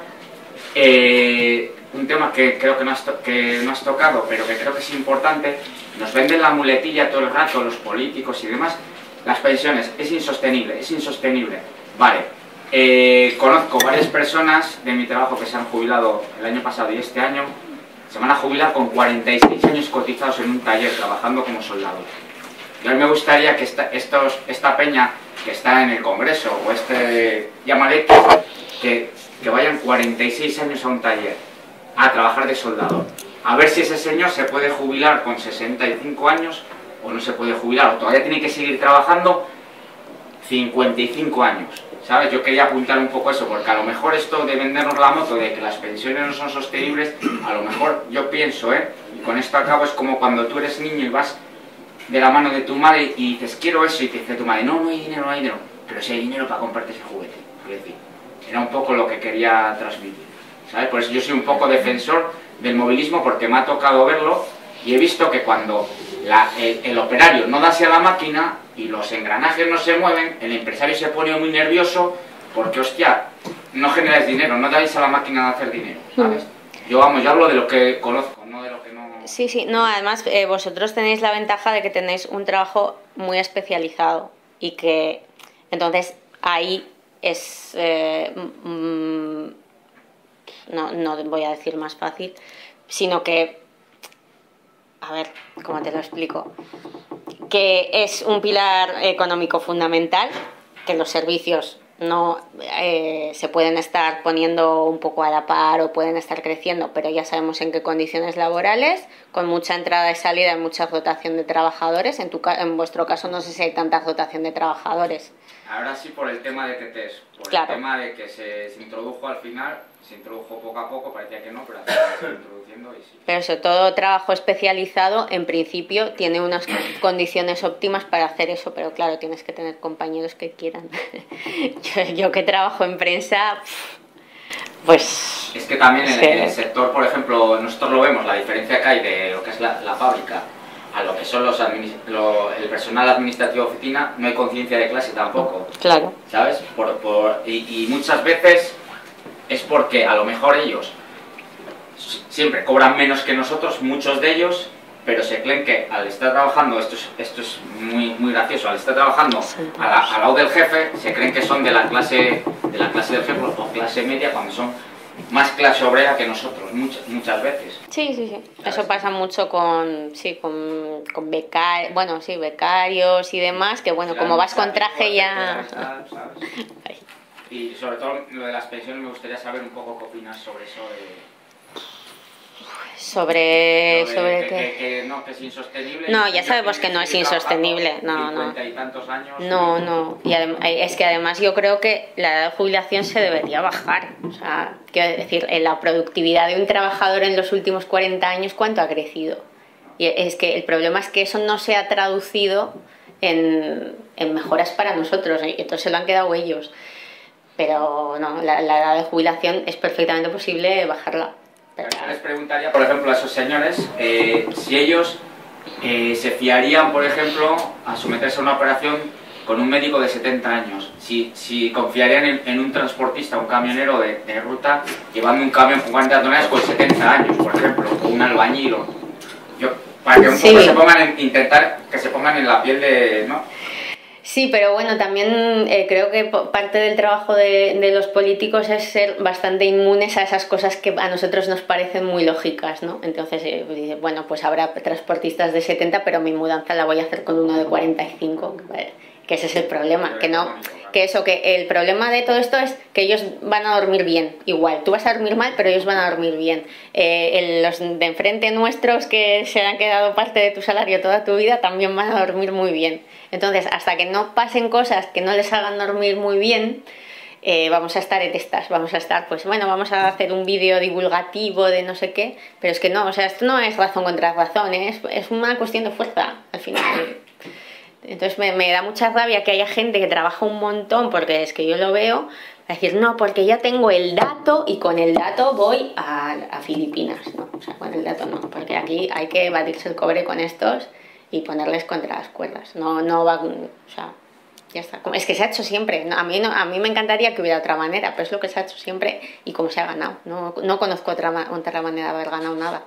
un tema que creo que no has tocado, pero que creo que es importante, nos venden la muletilla todo el rato, los políticos y demás, las pensiones, es insostenible, vale. Conozco varias personas de mi trabajo que se han jubilado el año pasado y este año, se van a jubilar con 46 años cotizados en un taller, trabajando como soldador. Y a mí me gustaría que esta peña que está en el Congreso, o llámale, que vayan 46 años a un taller, a trabajar de soldador. A ver si ese señor se puede jubilar con 65 años, o no se puede jubilar, o todavía tiene que seguir trabajando 55 años. ¿Sabes? Yo quería apuntar un poco eso, porque a lo mejor esto de vendernos la moto, de que las pensiones no son sostenibles, a lo mejor yo pienso, y con esto acabo, es como cuando tú eres niño y vas de la mano de tu madre y dices, quiero eso, y te dice tu madre, no hay dinero, pero si hay dinero para comprarte ese juguete. Es decir, era un poco lo que quería transmitir, ¿sabes? Por eso yo soy un poco defensor del movilismo, porque me ha tocado verlo, y he visto que cuando el operario no da hacia la máquina y los engranajes no se mueven, el empresario se pone muy nervioso porque, hostia, no generáis dinero, no dais a la máquina de hacer dinero, ¿sabes? Yo hablo de lo que conozco, no de lo que no... Sí, no, además vosotros tenéis la ventaja de que tenéis un trabajo muy especializado y que entonces ahí es, no voy a decir más fácil, sino que, a ver, ¿cómo te lo explico? Que es un pilar económico fundamental, que los servicios no se pueden estar poniendo un poco a la par o pueden estar creciendo, pero ya sabemos en qué condiciones laborales, con mucha entrada y salida y mucha rotación de trabajadores. En vuestro caso no sé si hay tanta rotación de trabajadores. Ahora sí, por el tema de TTs, por el tema de que se introdujo al final, se introdujo poco a poco, parecía que no, pero al final se está introduciendo y sí. Pero sobre todo trabajo especializado, en principio, tiene unas condiciones óptimas para hacer eso, pero claro, tienes que tener compañeros que quieran. yo que trabajo en prensa, pues... Es que también en el sector, por ejemplo, nosotros lo vemos, la diferencia que hay de lo que es la fábrica a lo que son el personal administrativo de oficina, no hay conciencia de clase tampoco. Claro. ¿Sabes? Y muchas veces es porque a lo mejor ellos siempre cobran menos que nosotros, muchos de ellos, pero se creen que al estar trabajando, esto es muy gracioso, al estar trabajando al lado del jefe, se creen que son de la clase del jefe o clase media, cuando son más clase obrera que nosotros, muchas veces. Sí. ¿Sabes? Eso pasa mucho con becarios, becarios y demás, que bueno, como vas con traje ya... ¿Sabes? Y sobre todo lo de las pensiones, me gustaría saber un poco qué opinas sobre eso sobre que es insostenible. No, ya sabemos que no es insostenible. No. 50 y tantos años. No. Y es que además yo creo que la edad de jubilación se debería bajar. O sea, quiero decir, en la productividad de un trabajador en los últimos 40 años, ¿cuánto ha crecido? Y es que el problema es que eso no se ha traducido en mejoras para nosotros, y entonces se lo han quedado ellos. Pero no, la edad de jubilación es perfectamente posible bajarla. Yo les preguntaría, por ejemplo, a esos señores si ellos se fiarían, por ejemplo, a someterse a una operación con un médico de 70 años. Si confiarían en un transportista, un camionero de ruta, llevando un camión con 40 toneladas con 70 años, por ejemplo, o un albañil. Para que un poco se pongan intentar que se pongan en la piel de... ¿no? Sí, pero bueno, también creo que parte del trabajo de los políticos es ser bastante inmunes a esas cosas que a nosotros nos parecen muy lógicas, ¿no? Entonces, bueno, pues habrá transportistas de 70, pero mi mudanza la voy a hacer con uno de 45, que ese es el problema, que el problema de todo esto es que ellos van a dormir bien, igual, tú vas a dormir mal, pero ellos van a dormir bien. Los de enfrente nuestros que se han quedado parte de tu salario toda tu vida también van a dormir muy bien. Entonces, hasta que no pasen cosas que no les hagan dormir muy bien, vamos a estar en estas, vamos a hacer un vídeo divulgativo de no sé qué, pero es que no, o sea, esto no es razón contra razón, es una cuestión de fuerza, al final. Entonces me da mucha rabia que haya gente que trabaja un montón, porque es que yo lo veo, a decir, no, porque ya tengo el dato y con el dato voy a Filipinas, ¿no? O sea, con el dato no, porque aquí hay que batirse el cobre con estos y ponerles contra las cuerdas, no va, o sea, ya está. Es que se ha hecho siempre, a mí me encantaría que hubiera otra manera, pero es lo que se ha hecho siempre y como se ha ganado, no conozco otra manera de haber ganado nada.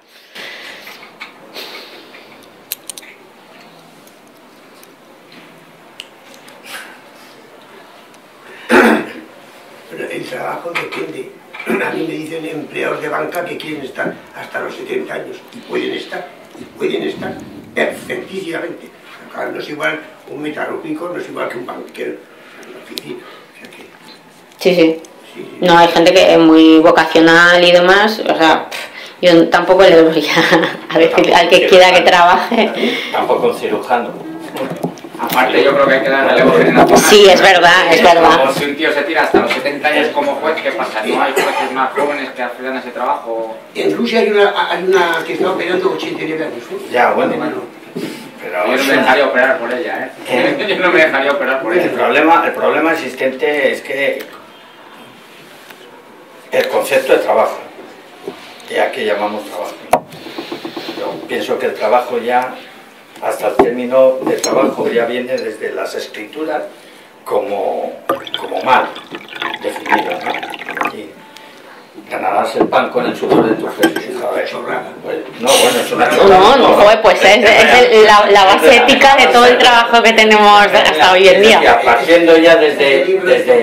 El trabajo depende. A mí me dicen empleados de banca que quieren estar hasta los 70 años y pueden estar perfectísimamente. Claro, no es igual un metalúrgico, no es igual que un banquero en la oficina. O sea que... Sí. No, hay gente que es muy vocacional y demás, o sea, yo tampoco le doy a decir al que quiera que trabaje. Tampoco un cirujano. Aparte, yo creo que hay que dar relevo generacional. Sí, es verdad. Como si un tío se tira hasta los 70 años como juez, ¿qué pasa? ¿No hay jueces más jóvenes que accedan a ese trabajo? En Rusia hay una que está operando 89 años. Ya, bueno. Pero yo no me dejaría operar por ella, ¿eh? Yo no me dejaría operar por ella. El problema existente es que el concepto de trabajo, ya que llamamos trabajo, yo pienso que el trabajo ya, hasta el término de trabajo, ya viene desde las escrituras como mal definido, ¿no? Y ganarás el pan con el sudor de tu frente. No, bueno, es una chorrada. No, pues es la base ética de todo el trabajo que tenemos hasta hoy en día. Partiendo ya desde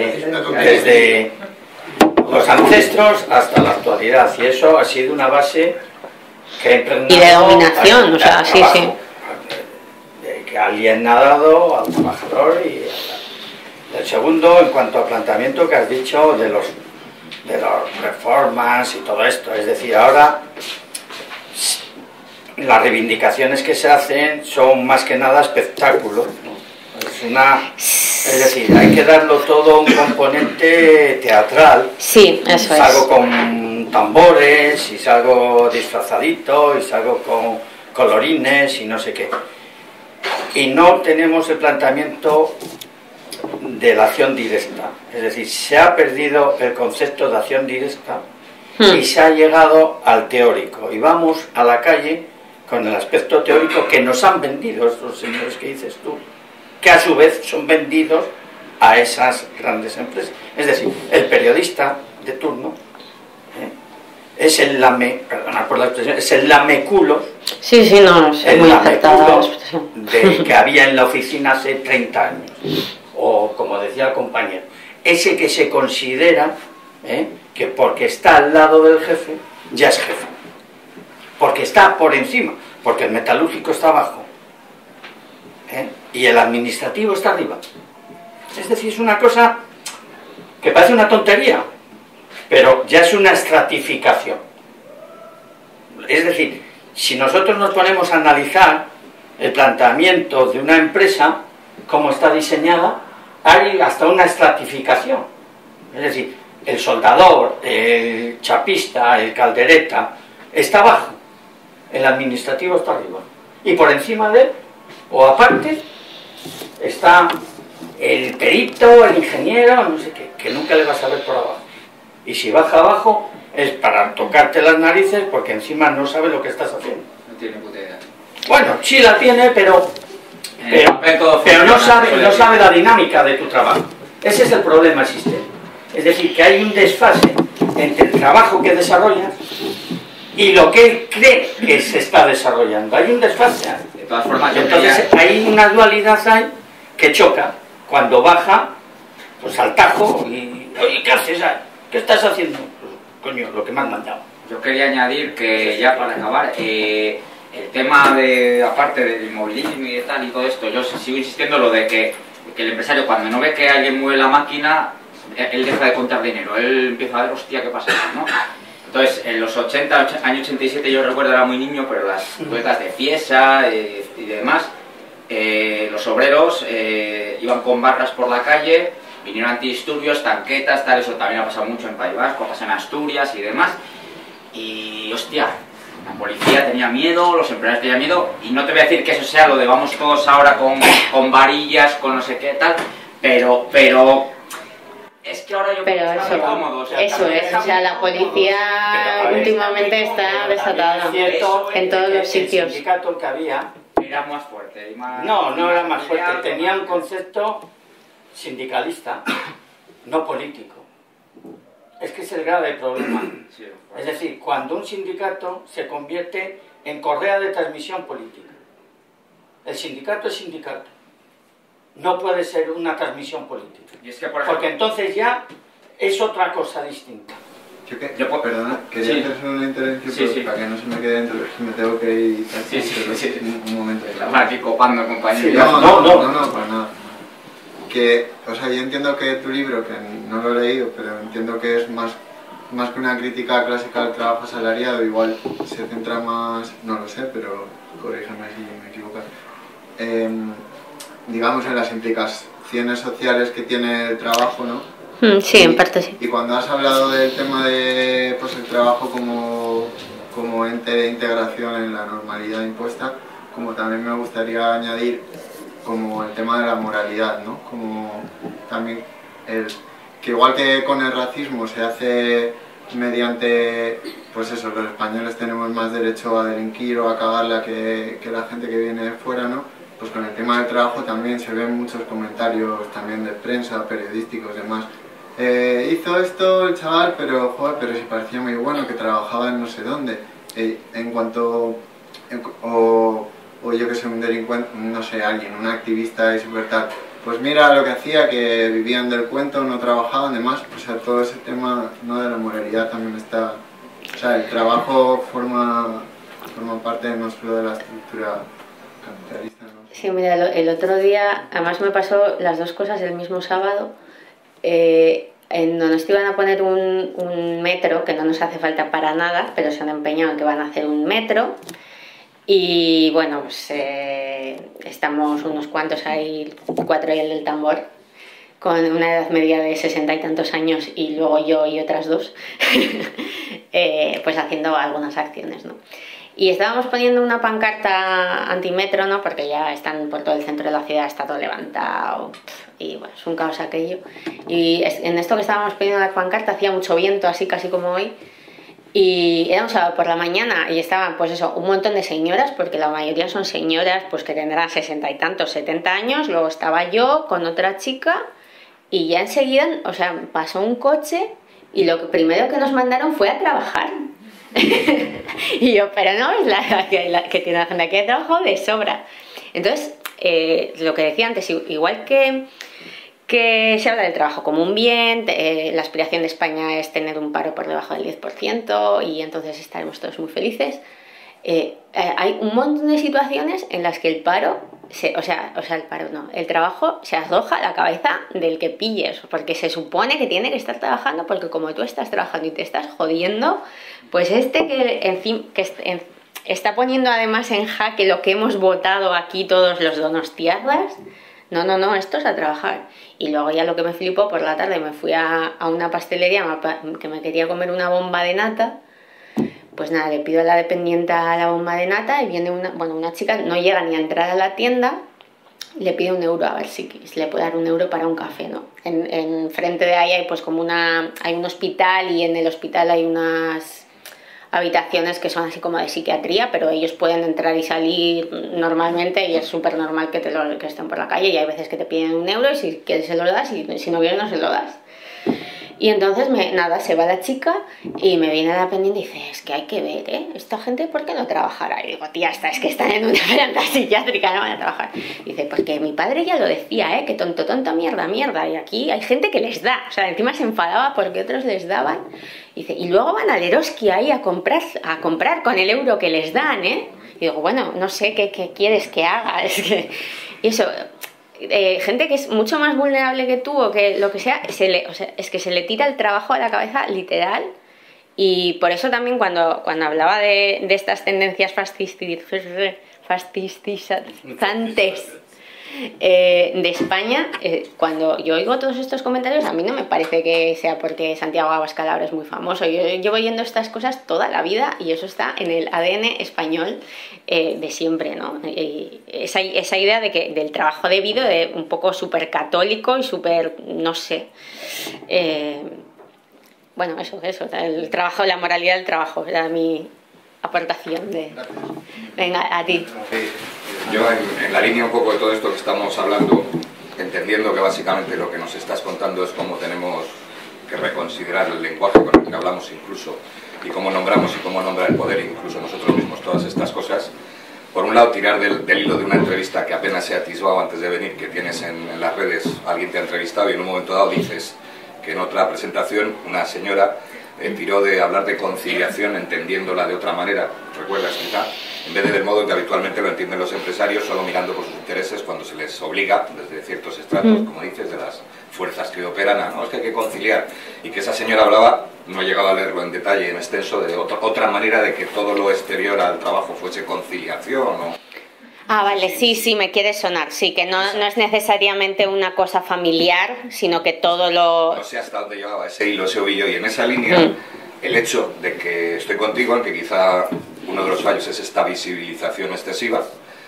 los ancestros hasta la actualidad, y eso ha sido una base que ha impregnado. Y de dominación, o sea, sí. Que alguien ha dado al trabajador. Y el segundo, en cuanto al planteamiento que has dicho de las reformas y todo esto, es decir, ahora las reivindicaciones que se hacen son más que nada espectáculos, ¿no? Es decir, hay que darlo todo un componente teatral. Sí, eso es. Salgo con tambores y salgo disfrazadito y salgo con colorines y no sé qué. Y no tenemos el planteamiento de la acción directa. Es decir, se ha perdido el concepto de acción directa y se ha llegado al teórico. Y vamos a la calle con el aspecto teórico que nos han vendido estos señores que dices tú, que a su vez son vendidos a esas grandes empresas. Es decir, el periodista de turno es el perdona por la expresión, es el lameculo. Sí, no, es muy acertada la expresión. Que había en la oficina hace 30 años. O como decía el compañero, ese que se considera que porque está al lado del jefe, ya es jefe. Porque está por encima, porque el metalúrgico está abajo. Y el administrativo está arriba. Es decir, es una cosa que parece una tontería, pero ya es una estratificación. Es decir, si nosotros nos ponemos a analizar el planteamiento de una empresa, cómo está diseñada, hay hasta una estratificación. Es decir, el soldador, el chapista, el caldereta, está abajo, el administrativo está arriba. Y por encima de él, o aparte, está el perito, el ingeniero, no sé qué, que nunca le vas a ver por abajo. Y si baja abajo, es para tocarte las narices, porque encima no sabe lo que estás haciendo. No tiene puta idea. Bueno, sí la tiene, pero no sabe la dinámica de tu trabajo. Ese es el problema del sistema. Es decir, que hay un desfase entre el trabajo que desarrolla y lo que él cree que se está desarrollando. Hay un desfase. De todas formas, entonces hay una dualidad ahí que choca. Cuando baja, pues al tajo y... Oye, ¿qué haces? ¿Qué estás haciendo? Pues, coño, lo que me han mandado. Yo quería añadir que, ya para acabar, el tema de, aparte del inmovilismo y de tal y todo esto, yo sigo insistiendo lo de que el empresario, cuando no ve que alguien mueve la máquina, él deja de contar dinero, él empieza a ver, hostia, ¿qué pasa? ¿No? Entonces, en los 80, año 87, yo recuerdo, era muy niño, pero las ruedas de Fiesa y demás, los obreros iban con barras por la calle, vinieron antidisturbios, tanquetas, tal, eso también ha pasado mucho en País Vasco, pasa en Asturias y demás, y hostia, la policía tenía miedo, los empresarios tenían miedo, y no te voy a decir que eso sea lo de vamos todos ahora con varillas, con no sé qué tal, pero es que ahora yo creo que está muy cómodo. O sea, eso es, o sea, la policía últimamente está desatada en todos los sitios. El sindicato que había era más fuerte. No era más fuerte, tenía un concepto sindicalista, no político. Es que es el grave problema. Es decir, cuando un sindicato se convierte en correa de transmisión política. El sindicato es sindicato. No puede ser una transmisión política. Y es que, por ejemplo, porque entonces ya es otra cosa distinta. Perdona, quería hacer una intervención para que no se me quede dentro, que me tengo que ir. Un momento. Estamos aquí copando, compañero. No, para nada. Que, o sea, yo entiendo que tu libro, que no lo he leído, pero entiendo que es más que una crítica clásica al trabajo asalariado, igual se centra más, no lo sé, pero corrígeme si me equivoco, digamos en las implicaciones sociales que tiene el trabajo, ¿no? Sí, en parte sí. Y cuando has hablado del tema de pues, el trabajo como ente de integración en la normalidad impuesta, como también me gustaría añadir como el tema de la moralidad, ¿no? Como también que igual que con el racismo se hace mediante, pues eso, los españoles tenemos más derecho a delinquir o a cagarla que la gente que viene de fuera, ¿no? Pues con el tema del trabajo también se ven muchos comentarios también de prensa, periodísticos y demás. Hizo esto el chaval, pero joder, pero si parecía muy bueno, que trabajaba en no sé dónde. En cuanto... o yo que sé, un delincuente, no sé, alguien, un activista y súper tal. Pues mira lo que hacía, que vivían del cuento, no trabajaban, demás. O sea, todo ese tema, no, de la moralidad también está... O sea, el trabajo forma parte no solo de la estructura capitalista, ¿no? Sí, mira, el otro día, además me pasó las dos cosas el mismo sábado. En Donosti iban a poner un metro, que no nos hace falta para nada, pero se han empeñado en que van a hacer un metro. Y bueno, pues estamos unos cuantos ahí, 4 y el del tambor, con una edad media de 60 y tantos años, y luego yo y otras 2, pues haciendo algunas acciones, ¿no? Y estábamos poniendo una pancarta antimetro, ¿no? Porque ya están por todo el centro de la ciudad, está todo levantado, y bueno, es un caos aquello. Y en esto que estábamos poniendo la pancarta hacía mucho viento, así casi como hoy, y era un sábado por la mañana y estaban, pues eso, un montón de señoras, porque la mayoría son señoras pues que tendrán 60 y tantos, 70 años, luego estaba yo con otra chica, y ya enseguida, o sea, pasó un coche y lo primero que nos mandaron fue a trabajar. Y yo, pero no, es la que tiene la zona que trabajo de sobra. Entonces, lo que decía antes, igual que se habla del trabajo como un bien, la aspiración de España es tener un paro por debajo del 10% y entonces estaremos todos muy felices. Hay un montón de situaciones en las que el paro o sea, el paro no, el trabajo se arroja a la cabeza del que pilles, porque se supone que tiene que estar trabajando, porque como tú estás trabajando y te estás jodiendo, pues está poniendo además en jaque lo que hemos votado aquí todos los donostiarras. No, esto es a trabajar. Y luego ya lo que me flipó, por la tarde me fui a una pastelería que me quería comer una bomba de nata. Pues nada, le pido a la dependienta la bomba de nata y viene una chica, no llega ni a entrar a la tienda, le pide 1 euro, a ver si le puede dar 1 euro para un café, ¿no? En frente de ahí hay pues como hay un hospital, y en el hospital hay unas habitaciones que son así como de psiquiatría, pero ellos pueden entrar y salir normalmente, y es súper normal que estén por la calle, y hay veces que te piden 1 euro y si quieres se lo das, y si no quieres no se lo das. Y entonces, se va la chica y me viene la pendiente y dice, es que hay que ver, esta gente, ¿por qué no trabajará? Y digo, tía, es que están en una planta psiquiátrica, no van a trabajar. Y dice, porque mi padre ya lo decía, que tonto, mierda, y aquí hay gente que les da. O sea, encima se enfadaba porque otros les daban. Y dice, y luego van al Eroski ahí a comprar con el euro que les dan, Y digo, bueno, no sé qué quieres que haga, es que... Y eso... gente que es mucho más vulnerable que tú o que lo que sea, es que se le tira el trabajo a la cabeza literal. Y por eso también cuando hablaba de estas tendencias fascistizantes de España, cuando yo oigo todos estos comentarios, a mí no me parece que sea porque Santiago Abascal es muy famoso. Yo llevo oyendo estas cosas toda la vida y eso está en el ADN español de siempre, ¿no? Y esa idea del trabajo debido, de un poco súper católico y súper, no sé, bueno, eso, el trabajo, la moralidad del trabajo, era mi aportación Venga, a ti. Sí, yo en la línea un poco de todo esto que estamos hablando, entendiendo que básicamente lo que nos estás contando es cómo tenemos que reconsiderar el lenguaje con el que hablamos incluso, y cómo nombramos y cómo nombra el poder incluso nosotros mismos todas estas cosas. Por un lado, tirar del hilo de una entrevista que apenas se ha atisbado antes de venir, que tienes en las redes, alguien te ha entrevistado y en un momento dado dices que en otra presentación una señora tiró de hablar de conciliación entendiéndola de otra manera, recuerdas quizá, en vez del modo en que habitualmente lo entienden los empresarios, solo mirando por sus intereses cuando se les obliga desde ciertos estratos, como dices, de las fuerzas que operan, no, es que hay que conciliar, y que esa señora hablaba, no he llegado a leerlo en detalle, en extenso, de otra manera de que todo lo exterior al trabajo fuese conciliación, ¿no? Ah, vale, sí, me quiere sonar, sí, que no es necesariamente una cosa familiar, sino que todo lo... No sé hasta dónde llevaba ese hilo, ese ovillo, y en esa línea, el hecho de que estoy contigo en que quizá uno de los fallos es esta visibilización excesiva,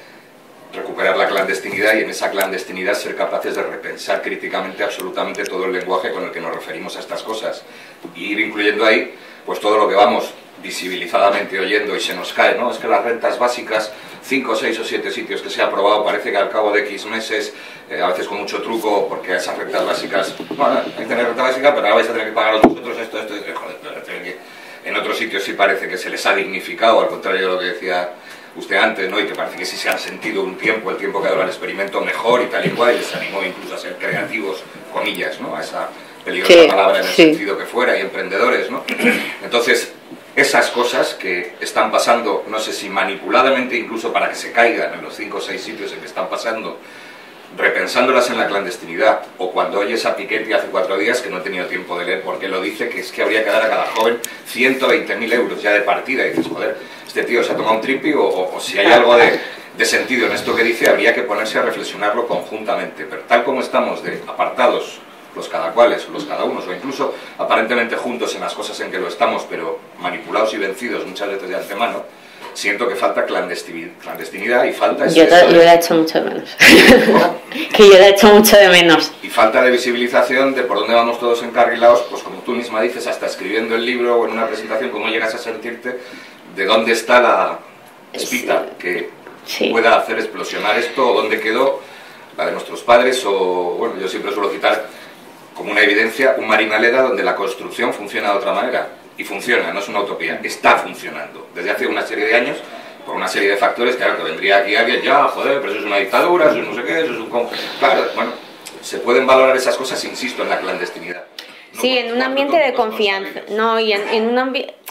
recuperar la clandestinidad y en esa clandestinidad ser capaces de repensar críticamente absolutamente todo el lenguaje con el que nos referimos a estas cosas, y ir incluyendo ahí pues todo lo que vamos visibilizadamente oyendo y se nos cae, ¿no? Es que las rentas básicas, 5, 6 o 7 sitios que se ha aprobado, parece que al cabo de X meses, a veces con mucho truco, porque esas rentas básicas, bueno, hay que tener renta básica, pero ahora vais a tener que pagar vosotros esto, joder, en otros sitios sí parece que se les ha dignificado, al contrario de lo que decía usted antes, ¿no? Y que parece que sí se han sentido un tiempo, el tiempo que ha durado el experimento, mejor y tal y cual, y les animó incluso a ser creativos, comillas, ¿no? A esa peligrosa palabra en el sentido que fuera, y emprendedores, ¿no? Entonces, esas cosas que están pasando, no sé si manipuladamente incluso para que se caigan en los 5 o 6 sitios en que están pasando, repensándolas en la clandestinidad, o cuando oyes a Piketty hace 4 días, que no he tenido tiempo de leer porque lo dice, que es que habría que dar a cada joven 120.000 euros ya de partida, y dices, joder, este tío se ha tomado un tripi, o si hay algo de sentido en esto que dice, habría que ponerse a reflexionarlo conjuntamente, pero tal como estamos de apartados, los cada cuales, los cada unos, o incluso aparentemente juntos en las cosas en que lo estamos, pero manipulados y vencidos muchas veces de antemano, siento que falta clandestinidad y falta... Yo la he hecho mucho de menos. Que yo la he hecho mucho de menos. Y falta de visibilización de por dónde vamos todos encarrilados, pues como tú misma dices, hasta escribiendo el libro o en una presentación, cómo llegas a sentirte, de dónde está la espita que pueda hacer explosionar esto, o dónde quedó la de nuestros padres, o bueno, yo siempre suelo citar como una evidencia un Marinaleda donde la construcción funciona de otra manera, y funciona, no es una utopía, está funcionando desde hace una serie de años, por una serie de factores. Claro, que vendría aquí alguien, ya, joder, pero eso es una dictadura, eso es no sé qué, eso es un... Claro, bueno, se pueden valorar esas cosas, insisto, en la clandestinidad. Sí, en un ambiente de confianza, no, y en un ambiente...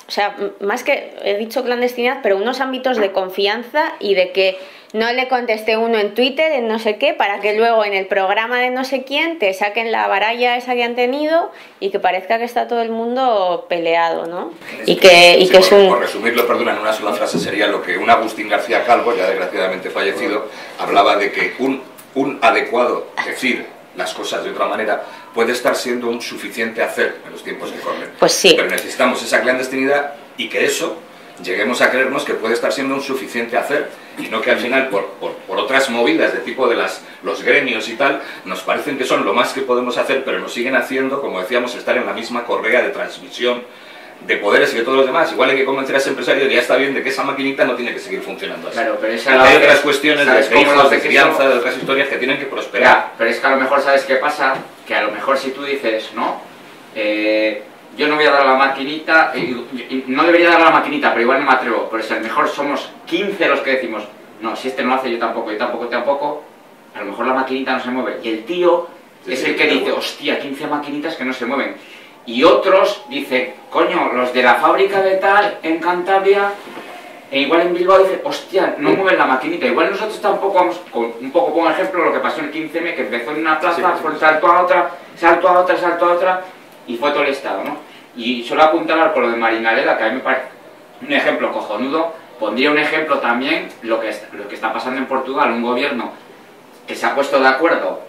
o sea, más que he dicho clandestinidad, pero unos ámbitos de confianza y de que no le conteste uno en Twitter, en no sé qué, para que luego en el programa de no sé quién te saquen la baralla esa que han tenido y que parezca que está todo el mundo peleado, ¿no? Y que es un... Por resumirlo, perdona, en una sola frase sería lo que un Agustín García Calvo, ya desgraciadamente fallecido, hablaba de que un adecuado decir las cosas de otra manera puede estar siendo un suficiente hacer en los tiempos que corren. Pues sí. Pero necesitamos esa clandestinidad y que eso lleguemos a creernos que puede estar siendo un suficiente hacer y no que al final por otras movidas de tipo de los gremios y tal nos parecen que son lo más que podemos hacer, pero nos siguen haciendo, como decíamos, estar en la misma correa de transmisión de poderes y de todos los demás. Igual hay que convencer a ese empresario de que ya está bien, de que esa maquinita no tiene que seguir funcionando así. Claro, pero hay otras cuestiones de hijos, de crianza, de otras historias que tienen que prosperar. Ya, pero es que a lo mejor, ¿sabes qué pasa? Que a lo mejor si tú dices, no, yo no voy a dar la maquinita, no debería dar la maquinita, pero igual no me atrevo, pero si a lo mejor somos 15 los que decimos, no, si este no lo hace, yo tampoco, a lo mejor la maquinita no se mueve. Y el tío es el que dice, hostia, 15 maquinitas que no se mueven. Y otros dicen, coño, los de la fábrica de tal, en Cantabria, e igual en Bilbao, dicen, hostia, no mueven la maquinita. Igual nosotros tampoco vamos, un poco como ejemplo, lo que pasó en el 15M, que empezó en una plaza, fue salto a otra, salto a otra, salto a otra, y fue todo el Estado, ¿no? Y solo apuntar por lo de Marinaleda, que a mí me parece un ejemplo cojonudo. Pondría un ejemplo también, lo que está pasando en Portugal, un gobierno que se ha puesto de acuerdo,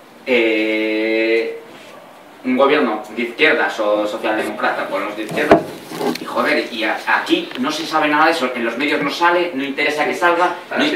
un gobierno de izquierdas o socialdemócrata con los de izquierdas, y joder, y aquí no se sabe nada de eso, en los medios no sale, no interesa que salga,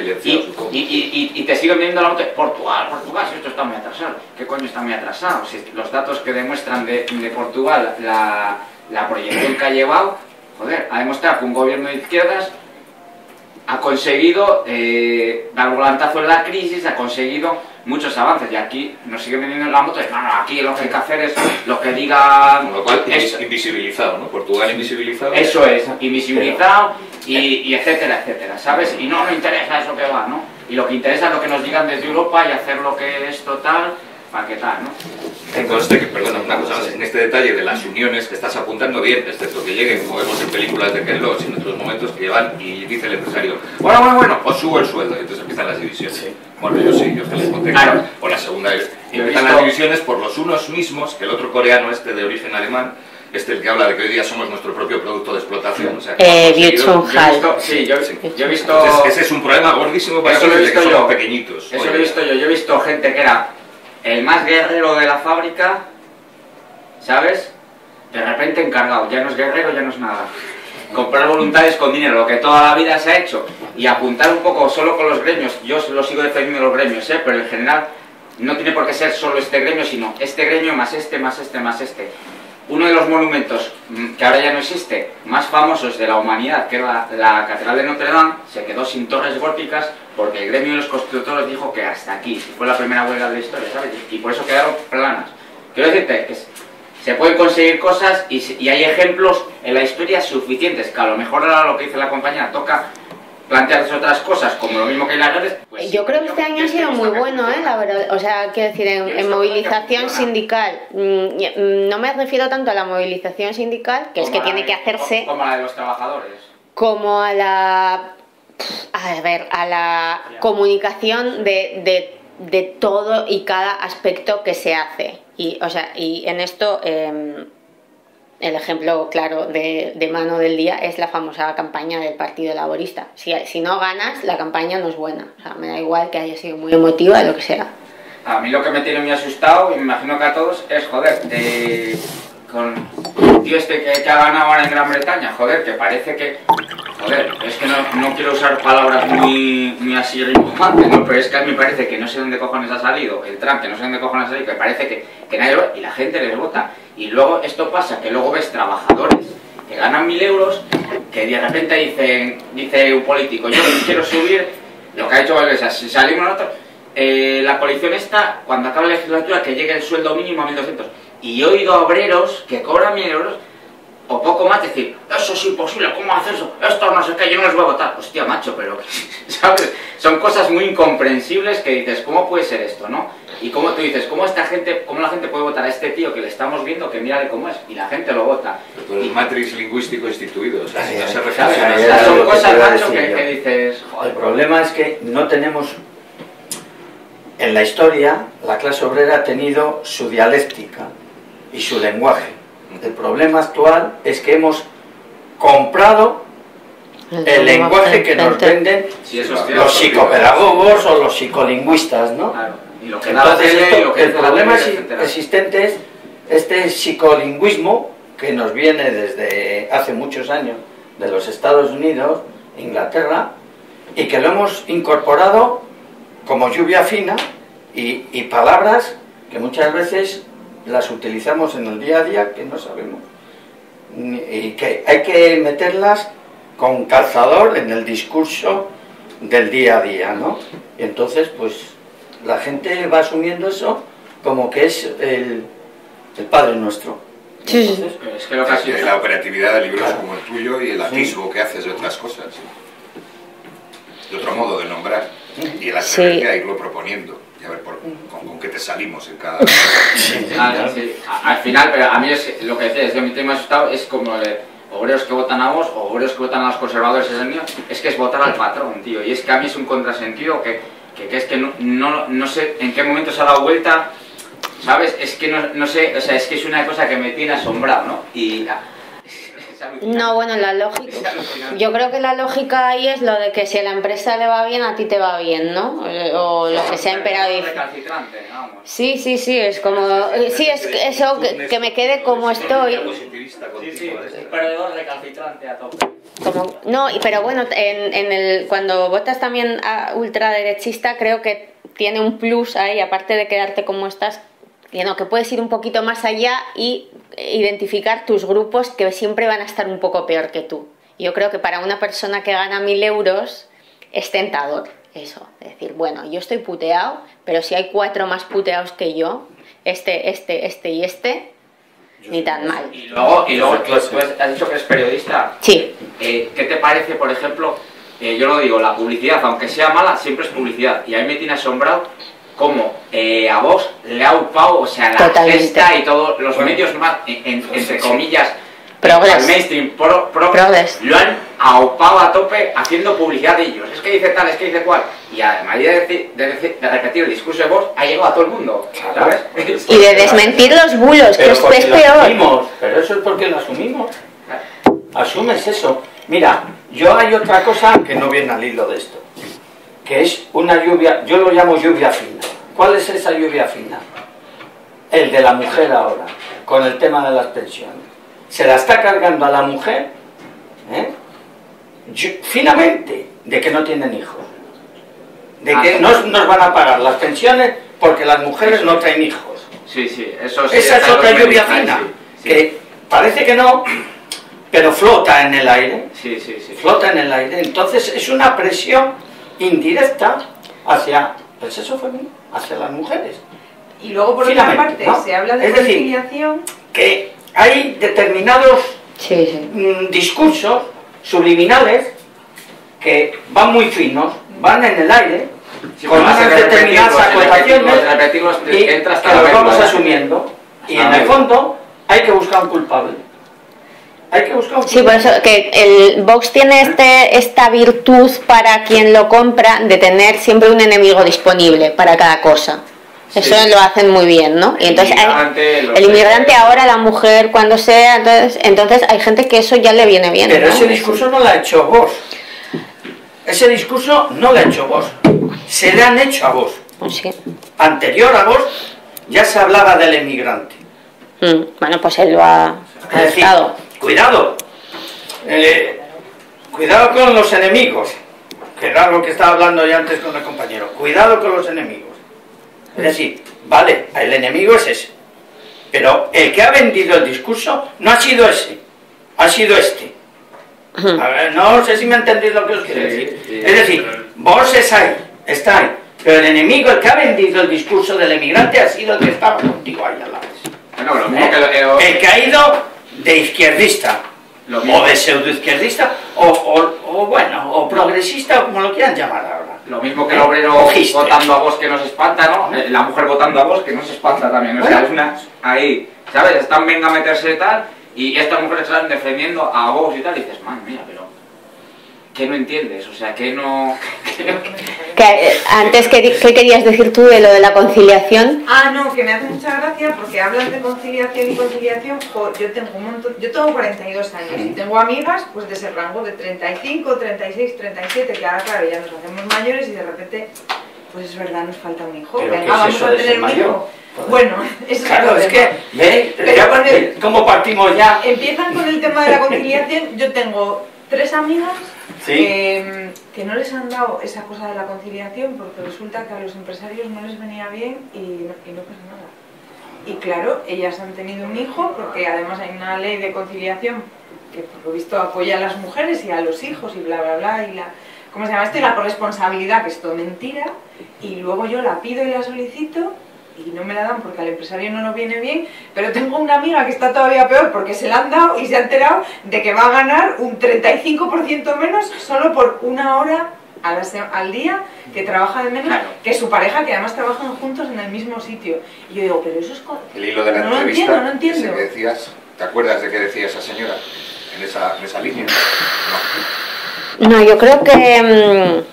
y te siguen viendo la nota, Portugal, si esto está muy atrasado. ¿Qué coño está muy atrasado? Si los datos que demuestran de Portugal, la proyección que ha llevado, joder, ha demostrado que un gobierno de izquierdas ha conseguido dar un volantazo en la crisis, ha conseguido muchos avances, y aquí nos siguen vendiendo en la moto, no, aquí lo que hay que hacer es lo que digan... Con lo cual, invisibilizado, ¿no? Portugal invisibilizado. Eso es, invisibilizado, y etcétera, etcétera, ¿sabes? Y no interesa eso que va, ¿no? Y lo que interesa es lo que nos digan desde Europa y hacer lo que es total, para qué tal, ¿no? Entonces, perdona, una cosa más, en este detalle de las uniones que estás apuntando bien, excepto que lleguen, como vemos en películas de Ken Loach y en otros momentos, que van y dice el empresario, bueno, os subo el sueldo, y entonces empiezan las divisiones. Sí. Bueno, yo te les conté, claro. O la segunda, y empiezan las divisiones por los unos mismos, que el otro coreano, de origen alemán, el que habla de que hoy día somos nuestro propio producto de explotación. O sea, yo he visto... Ese es un problema gordísimo para nosotros, que somos pequeñitos. Eso lo he visto yo he visto gente que era el más guerrero de la fábrica, ¿sabes? De repente encargado, ya no es guerrero, ya no es nada. Comprar voluntades con dinero, lo que toda la vida se ha hecho, y apuntar un poco solo con los gremios. Yo lo sigo defendiendo los gremios, pero en general no tiene por qué ser solo este gremio, sino este gremio más este, más este, más este. Uno de los monumentos que ahora ya no existe, más famosos de la humanidad, que era la Catedral de Notre Dame, se quedó sin torres góticas porque el gremio de los constructores dijo que hasta aquí. Fue la primera huelga de la historia, ¿sabes? Y por eso quedaron planas. Quiero decirte que se pueden conseguir cosas y hay ejemplos en la historia suficientes, que a lo mejor ahora lo que dice la compañía toca plantearse otras cosas, como lo mismo que hay las redes. Pues yo creo que este año ha sido muy bueno, la verdad. O sea, quiero decir, en movilización sindical, no me refiero tanto a la movilización sindical, que es que tiene que hacerse... Como a la de los trabajadores. Como a la... a la comunicación de todo y cada aspecto que se hace. Y en esto... el ejemplo claro de mano del día es la famosa campaña del Partido Laborista. Si no ganas, la campaña no es buena. O sea, me da igual que haya sido muy emotiva, lo que sea. A mí lo que me tiene muy asustado, y me imagino que a todos, es, joder, con el tío que ha ganado ahora en Gran Bretaña, joder, que parece que... Joder, es que no quiero usar palabras muy así rimbomantes, ¿no? Pero es que a mí me parece que no sé dónde cojones ha salido, el Trump, que no sé dónde cojones ha salido, que parece que nadie lo... Y la gente les vota. Y luego esto pasa, que luego ves trabajadores que ganan 1.000 euros, que de repente dice un político, yo quiero subir, lo que ha hecho Valdés, si salimos nosotros, la coalición está, cuando acabe la legislatura, que llegue el sueldo mínimo a 1.200. Y he oído a obreros que cobran 1.000 euros, o poco más decir, eso es imposible, ¿cómo haces eso? Esto no sé qué, yo no les voy a votar. Hostia, macho, pero, ¿sabes? Son cosas muy incomprensibles que dices, ¿cómo puede ser esto, no? Y como tú dices, ¿cómo la gente puede votar a este tío que le estamos viendo, que mírale cómo es? Y la gente lo vota. Pero el matrix lingüístico instituido, o sea, si no se ¿sabes? reflexiona. O sea, son cosas, macho, que dices, joder. El problema es que no tenemos... En la historia, la clase obrera ha tenido su dialéctica y su lenguaje. El problema actual es que hemos comprado el lenguaje que nos venden los psicopedagogos o los psicolingüistas, ¿no? Claro. Y lo que da la Entonces, tele, y lo que el problema etcétera. existente es este psicolingüismo que nos viene desde hace muchos años de los Estados Unidos, Inglaterra, y que lo hemos incorporado como lluvia fina y palabras que muchas veces las utilizamos en el día a día que no sabemos y que hay que meterlas con calzador en el discurso del día a día, ¿no? Y entonces pues la gente va asumiendo eso como que es el Padre Nuestro. Sí, entonces, Es que lo que ha sido... La operatividad de libros como el tuyo y el atisbo que haces de otras cosas. De otro modo de nombrar. Y el atreverte a irlo proponiendo. Y a ver con qué te salimos en cada... Sí. Al final, pero a mí es lo que decía, es que mi tema asustado es como el obreros que votan a vos o obreros que votan a los conservadores, es el mío, es que es votar al patrón, tío. Y es que a mí es un contrasentido que es que no sé en qué momento se ha dado vuelta, ¿sabes? Es que no sé, o sea, es que es una cosa que me tiene asombrado, ¿no? Y... No, bueno, la lógica. Yo creo que la lógica ahí es lo de que si a la empresa le va bien, a ti te va bien, ¿no? O lo que se ha emperado. Sí, es como. Sí, es eso, que me quede como estoy. Sí, un perdedor recalcitrante a tope. No, pero bueno, cuando votas también a ultraderechista, creo que tiene un plus ahí, aparte de quedarte como estás, que puedes ir un poquito más allá y identificar tus grupos que siempre van a estar un poco peor que tú. Yo creo que para una persona que gana 1.000 euros es tentador eso, es decir, bueno, yo estoy puteado, pero si hay 4 más puteados que yo, ni tan mal. Y luego tú has dicho que eres periodista. Sí. ¿Qué te parece, por ejemplo, yo lo digo, la publicidad, aunque sea mala, siempre es publicidad, y a mí me tiene asombrado cómo a vos le ha upado, o sea, la gesta y todos los medios más, entre comillas, al mainstream progress, lo han aupado a tope haciendo publicidad de ellos. Es que dice tal, es que dice cual. Y además de repetir el discurso de vos, ha llegado a todo el mundo, ¿sabes? Y de desmentir los bulos, que es peor. Pero eso es porque lo asumimos. Asumes eso. Mira, hay otra cosa que no viene al hilo de esto, que es una lluvia, yo lo llamo lluvia fina. ¿Cuál es esa lluvia fina? El de la mujer ahora, con el tema de las pensiones. Se la está cargando a la mujer, finamente, de que no tienen hijos. De que no nos van a pagar las pensiones porque las mujeres no traen hijos. Sí, eso sí. Esa es otra lluvia fina, que parece que no, pero flota en el aire. Sí. Flota en el aire. Entonces es una presión indirecta hacia el sexo femenino, hacia las mujeres. Y luego, por otra parte, ¿no? Se habla de conciliación. Que hay determinados discursos subliminales que van muy finos, van en el aire, con unas determinadas acotaciones y que los vamos asumiendo. Y en el fondo hay que buscar un culpable. Sí, por eso que el Vox tiene esta virtud para quien lo compra de tener siempre un enemigo disponible para cada cosa. Eso lo hacen muy bien, ¿no? Y entonces el inmigrante ahora, la mujer, cuando sea, entonces hay gente que eso ya le viene bien. Pero ese discurso no lo ha hecho Vox. Ese discurso no lo ha hecho Vox. Se le han hecho a Vox. Sí. Anterior a Vox ya se hablaba del inmigrante. Bueno, pues él lo ha adoptado. Cuidado. Cuidado con los enemigos. Que era lo que estaba hablando yo antes con el compañero. Cuidado con los enemigos. Es decir, vale, el enemigo es ese. Pero el que ha vendido el discurso no ha sido ese. Ha sido este. A ver, no sé si me entendéis lo que os quiero decir. Es decir, vos está ahí. Pero el enemigo, el que ha vendido el discurso del emigrante, ha sido el que estaba contigo ahí a la vez. El que ha ido de izquierdista, o de pseudoizquierdista, o bueno, o progresista, o como lo quieran llamar ahora. Lo mismo que el obrero votando a Vox que nos espanta, ¿no? La mujer votando a Vox que nos espanta también. O sea, es una... Ahí, ¿sabes? Están venga a meterse tal, y estas mujeres están defendiendo a Vox y tal, y dices, madre mía, pero... ¿Qué no entiendes? O sea, ¿qué no...? Antes, ¿qué querías decir tú de lo de la conciliación? Ah, no, que me hace mucha gracia porque hablas de conciliación y conciliación. Yo tengo un montón, yo tengo 42 años y tengo amigas pues de ese rango de 35, 36, 37, que ahora claro ya nos hacemos mayores y de repente, pues es verdad, nos falta un hijo. ¿Pero venga, qué es vamos eso a de tener ser un mayor? hijo. Bueno, eso claro, es que, ¿ve? ¿Cómo partimos ya? Empiezan con el tema de la conciliación. Yo tengo 3 amigas que no les han dado esa cosa de la conciliación porque resulta que a los empresarios no les venía bien y no pasa nada. Y claro, ellas han tenido un hijo porque además hay una ley de conciliación que por lo visto apoya a las mujeres y a los hijos y bla bla bla y la... ¿Cómo se llama esto? Y la corresponsabilidad, que es todo mentira, y luego yo la pido y la solicito y no me la dan porque al empresario no nos viene bien, pero tengo una amiga que está todavía peor porque se la han dado y se ha enterado de que va a ganar un 35% menos solo por 1 hora al día que trabaja de menos, claro, que su pareja, que además trabajan juntos en el mismo sitio. Y yo digo, pero eso es... El hilo de la no entrevista, no entiendo. Que decías, ¿te acuerdas de qué decía esa señora en esa línea? No, yo creo que...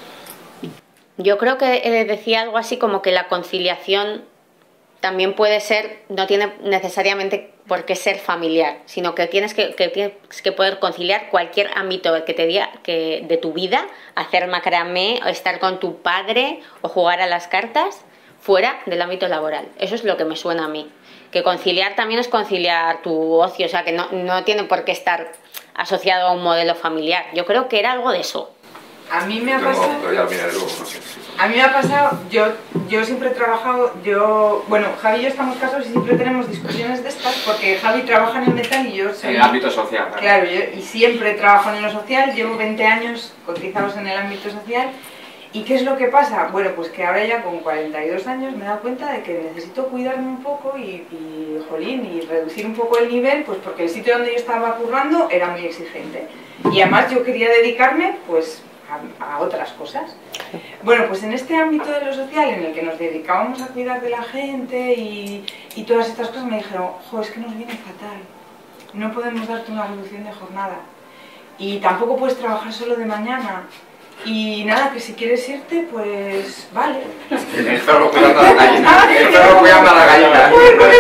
decía algo así como que la conciliación también puede ser, no tiene necesariamente por qué ser familiar, sino que tienes que poder conciliar cualquier ámbito que te diga que de tu vida, hacer macramé, o estar con tu padre o jugar a las cartas fuera del ámbito laboral. Eso es lo que me suena a mí. Que conciliar también es conciliar tu ocio, o sea que no tiene por qué estar asociado a un modelo familiar. Yo creo que era algo de eso. A mí me ha pasado... A mí me ha pasado, yo siempre he trabajado, bueno, Javi y yo estamos casados y siempre tenemos discusiones de estas porque Javi trabaja en el metal y yo soy... En el ámbito social. Claro, y siempre trabajo en lo social, llevo 20 años cotizados en el ámbito social. ¿Y qué es lo que pasa? Bueno, pues que ahora ya con 42 años me he dado cuenta de que necesito cuidarme un poco y reducir un poco el nivel, pues porque el sitio donde yo estaba currando era muy exigente. Y además yo quería dedicarme, pues... a otras cosas. Bueno, pues en este ámbito de lo social en el que nos dedicábamos a cuidar de la gente y todas estas cosas me dijeron, jo, es que nos viene fatal, no podemos darte una reducción de jornada y tampoco puedes trabajar solo de mañana y nada, que si quieres irte, pues vale. El perro cuidando a la gallina. El perro cuidando a la gallina.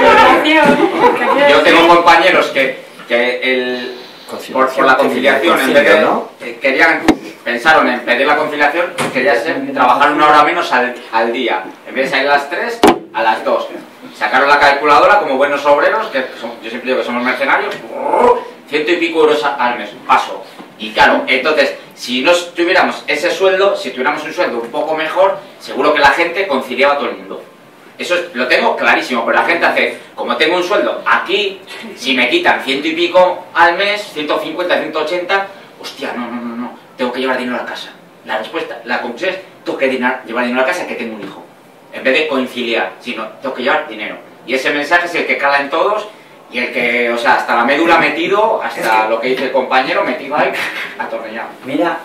Yo tengo compañeros que por la conciliación, en vez de, ¿no? Pensaron en pedir la conciliación, querían trabajar 1 hora menos al día. En vez de salir a las 3, a las 2. Sacaron la calculadora como buenos obreros, que yo siempre digo que somos mercenarios, 100 y pico euros al mes, paso. Y claro, entonces, si no tuviéramos ese sueldo, si tuviéramos un sueldo un poco mejor, seguro que la gente conciliaba a todo el mundo. Eso lo tengo clarísimo, pero la gente hace, como tengo un sueldo aquí, si me quitan 100 y pico al mes, 150, 180, hostia, no, tengo que llevar dinero a casa. La respuesta, la conclusión es, tengo que llevar dinero a casa que tengo un hijo. En vez de conciliar, sino, tengo que llevar dinero. Y ese mensaje es el que cala en todos y el que, o sea, hasta la médula metido, hasta lo que dice el compañero, metido ahí, atornillado. Mira,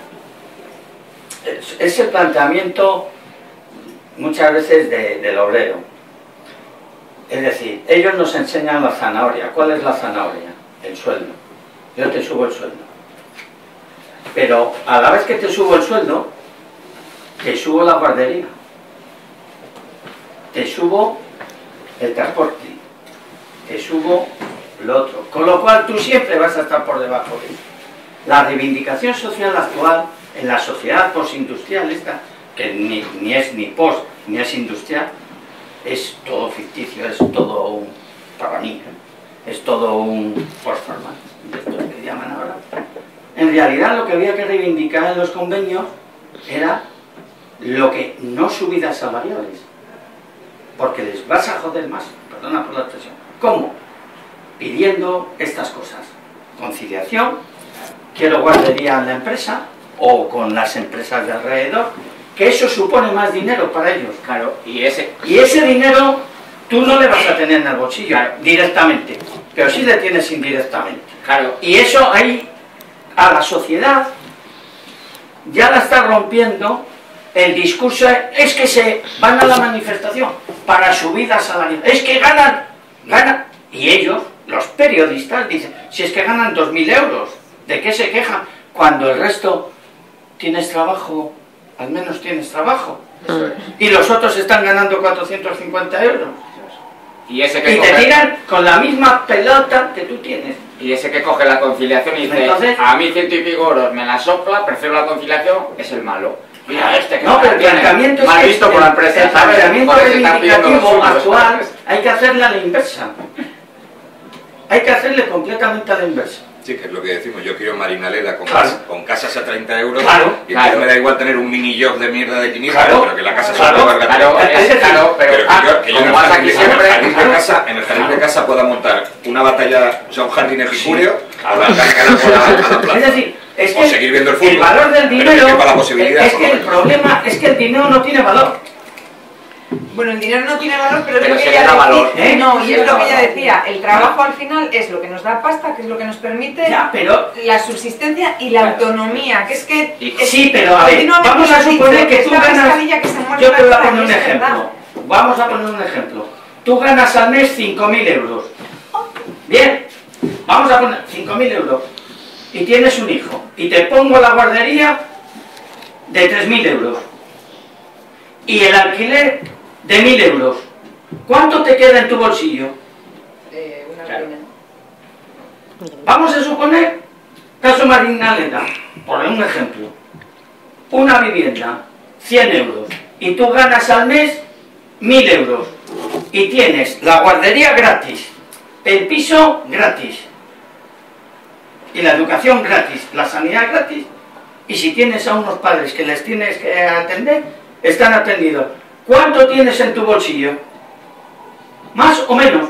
ese planteamiento muchas veces del obrero. Es decir, ellos nos enseñan la zanahoria. ¿Cuál es la zanahoria? El sueldo. Yo te subo el sueldo. Pero a la vez que te subo el sueldo, te subo la guardería, te subo el transporte, te subo lo otro. Con lo cual tú siempre vas a estar por debajo de eso. La reivindicación social actual en la sociedad postindustrial esta, que ni es ni post ni es industrial, es todo ficticio, es todo un, para mí, es todo un performance, de esto que llaman ahora. En realidad lo que había que reivindicar en los convenios era lo que no subidas salariales, porque les vas a joder más, perdona por la expresión. ¿Cómo? Pidiendo estas cosas: conciliación, quiero guardería en la empresa o con las empresas de alrededor, que eso supone más dinero para ellos. Claro, y ese dinero tú no le vas a tener en el bolsillo, claro, directamente. pero sí le tienes indirectamente. Claro. Y eso ahí, a la sociedad, ya la está rompiendo el discurso, es que se van a la manifestación para subidas salariales, es que ganan, y ellos, los periodistas, dicen, si es que ganan 2.000 euros, ¿de qué se quejan? Cuando el resto, tienes trabajo, al menos tienes trabajo, y los otros están ganando 450 euros. Y te tiran con la misma pelota que tú tienes. Y ese que coge la conciliación y dice, entonces, a mí 100 y pico euros me la sopla, prefiero la conciliación, es el malo. Mira, que no, pero el planteamiento es mal visto por la empresa. El planteamiento reivindicativo actual hay que hacerle a la inversa. Hay que hacerle completamente a la inversa. Sí, que es lo que decimos, yo quiero Marinaleda con, claro, con casas a 30 euros, claro, y entonces me da igual tener un mini job de mierda de 500, claro, pero que la casa claro, se valga. Claro, pero que yo en el jardín de casa pueda montar una batalla, o sea, un jardín epicúreo, o la plaza. Es decir, es que o seguir viendo el fútbol, el valor del dinero, es que el problema es que el dinero no tiene valor. Bueno, el dinero no tiene valor, pero es pero lo que ella decía. Valor, no, y es lo que ella decía. El trabajo al final es lo que nos da pasta, que es lo que nos permite la subsistencia y la autonomía, que es que... Sí, pero a ver, vamos a suponer que tú ganas... Yo te voy a poner un ejemplo. Vamos a poner un ejemplo. Tú ganas al mes 5.000 euros. Bien, vamos a poner 5.000 euros. Y tienes un hijo. Y te pongo la guardería de 3.000 euros. Y el alquiler de 1.000 euros. ¿Cuánto te queda en tu bolsillo? Claro. Vamos a suponer, caso Marinaleda, por un ejemplo, una vivienda, 100 euros, y tú ganas al mes 1.000 euros, y tienes la guardería gratis, el piso gratis, y la educación gratis, la sanidad gratis, y si tienes a unos padres que les tienes que atender, están atendidos. ¿Cuánto tienes en tu bolsillo? ¿Más o menos?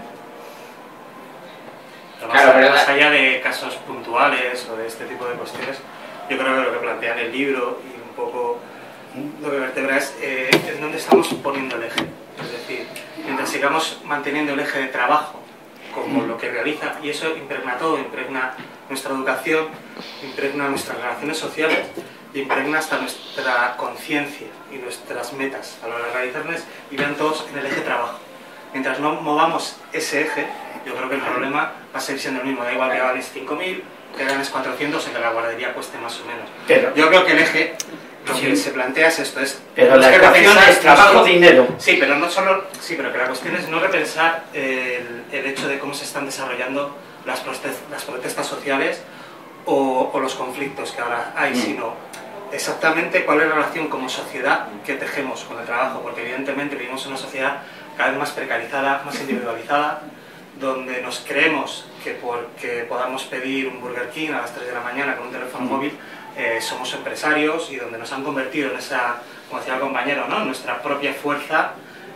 Claro, pero más allá de casos puntuales o de este tipo de cuestiones, yo creo que lo que plantea en el libro y un poco lo que vertebra es en dónde estamos poniendo el eje. Es decir, mientras sigamos manteniendo el eje de trabajo como lo que realiza, y eso impregna todo, impregna nuestra educación, impregna nuestras relaciones sociales, y impregna hasta nuestra conciencia y nuestras metas a la hora de realizarlas, y vean todos en el eje trabajo. Mientras no movamos ese eje, yo creo que el problema va a seguir siendo el mismo. Da igual que ganes 5.000, que ganes 400 o que la guardería cueste más o menos. Pero yo creo que el eje, lo que se plantea es esto. Pero la ecuación es trabajo-dinero. Sí, pero no solo... Sí, pero que la cuestión es no repensar el hecho de cómo se están desarrollando las protestas sociales o los conflictos que ahora hay, sino exactamente cuál es la relación como sociedad que tejemos con el trabajo, porque evidentemente vivimos en una sociedad cada vez más precarizada, más individualizada, donde nos creemos que porque podamos pedir un Burger King a las 3 de la mañana con un teléfono móvil somos empresarios, y donde nos han convertido en esa, como decía el compañero, ¿no?, nuestra propia fuerza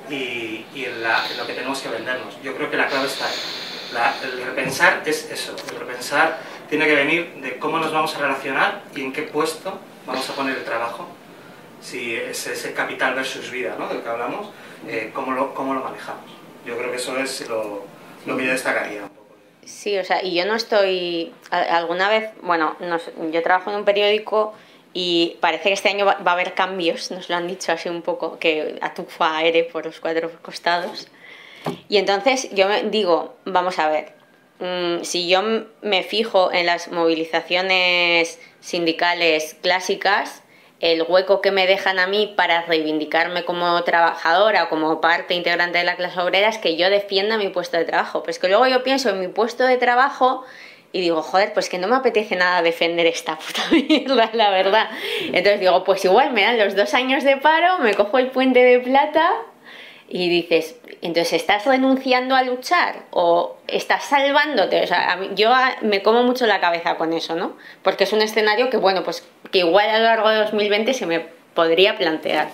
y en lo que tenemos que vendernos. Yo creo que la clave está ahí. El repensar es eso, el repensar tiene que venir de cómo nos vamos a relacionar y en qué puesto vamos a poner el trabajo, si es ese capital versus vida, ¿no?, del que hablamos, cómo lo manejamos. Yo creo que eso es lo que yo destacaría un poco. Sí, o sea, y yo no estoy... Alguna vez, bueno, yo trabajo en un periódico y parece que este año va a haber cambios, nos lo han dicho así un poco, que atufa aire por los 4 costados. Y entonces yo me digo, vamos a ver, si yo me fijo en las movilizaciones sindicales clásicas, el hueco que me dejan a mí para reivindicarme como trabajadora o como parte integrante de la clase obrera es que yo defienda mi puesto de trabajo. Pero es que luego yo pienso en mi puesto de trabajo y digo, joder, pues que no me apetece nada defender esta puta mierda, la verdad. Entonces digo, pues igual me dan los 2 años de paro, me cojo el puente de plata y dices, entonces ¿estás renunciando a luchar o estás salvándote? O sea, yo me como mucho la cabeza con eso, ¿no? Porque es un escenario que, bueno, pues que igual a lo largo de 2020 se me podría plantear.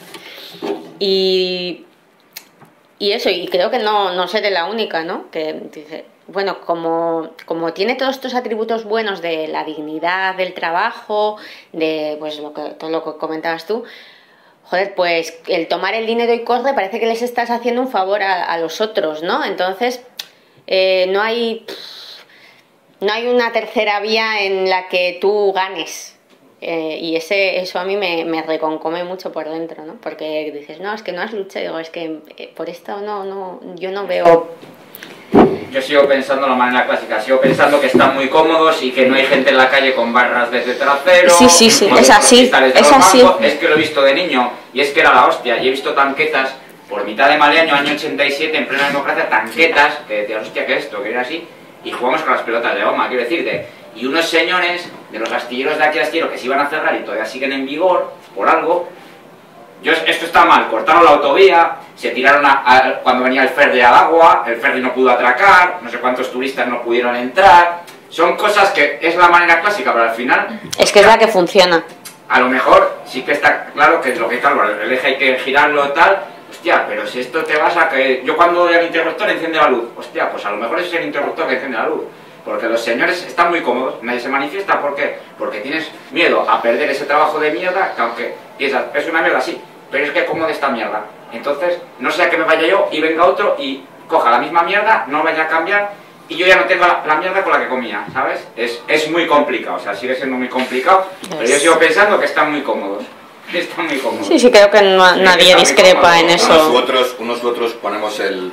Y eso, y creo que no seré la única, ¿no? Que dice, bueno, como tiene todos estos atributos buenos de la dignidad del trabajo, de pues todo lo que comentabas tú, joder, pues el tomar el dinero y corre parece que les estás haciendo un favor a los otros, ¿no? Entonces, No hay una tercera vía en la que tú ganes. Y eso a mí me reconcome mucho por dentro, ¿no? Porque dices, no, es que no has luchado. Digo, es que por esto yo no veo... Yo sigo pensando de la manera clásica, sigo pensando que están muy cómodos y que no hay gente en la calle con barras desde trasero. Sí, es así, es así. Es que lo he visto de niño y es que era la hostia. Y he visto tanquetas por mitad de Maleaño, año 87, en plena democracia, tanquetas, que decías, hostia, ¿qué es esto? Que era así. Y jugamos con las pelotas de goma, quiero decirte. Y unos señores de los astilleros de aquí a astillero que se iban a cerrar y todavía siguen en vigor, por algo. Esto está mal, cortaron la autovía, se tiraron cuando venía el ferry al agua, el ferry no pudo atracar, no sé cuántos turistas no pudieron entrar. Son cosas que es la manera clásica, pero al final... Es que es la que funciona. A lo mejor sí que está claro que es lo que está, el eje hay que girarlo tal, hostia, pero si esto te vas a que... Yo cuando doy al interruptor enciende la luz, hostia, pues a lo mejor es el interruptor que enciende la luz. Porque los señores están muy cómodos, nadie se manifiesta, ¿por qué? Porque tienes miedo a perder ese trabajo de mierda, que aunque piensas, es una mierda, sí, pero es que como de esta mierda. Entonces, no sea que me vaya yo y venga otro y coja la misma mierda, no vaya a cambiar y yo ya no tengo la mierda con la que comía, ¿sabes? Es muy complicado, o sea, sigue siendo muy complicado, pero yo sigo pensando que están muy cómodos. Están muy cómodos. Sí, creo que nadie discrepa en eso. Unos u otros ponemos el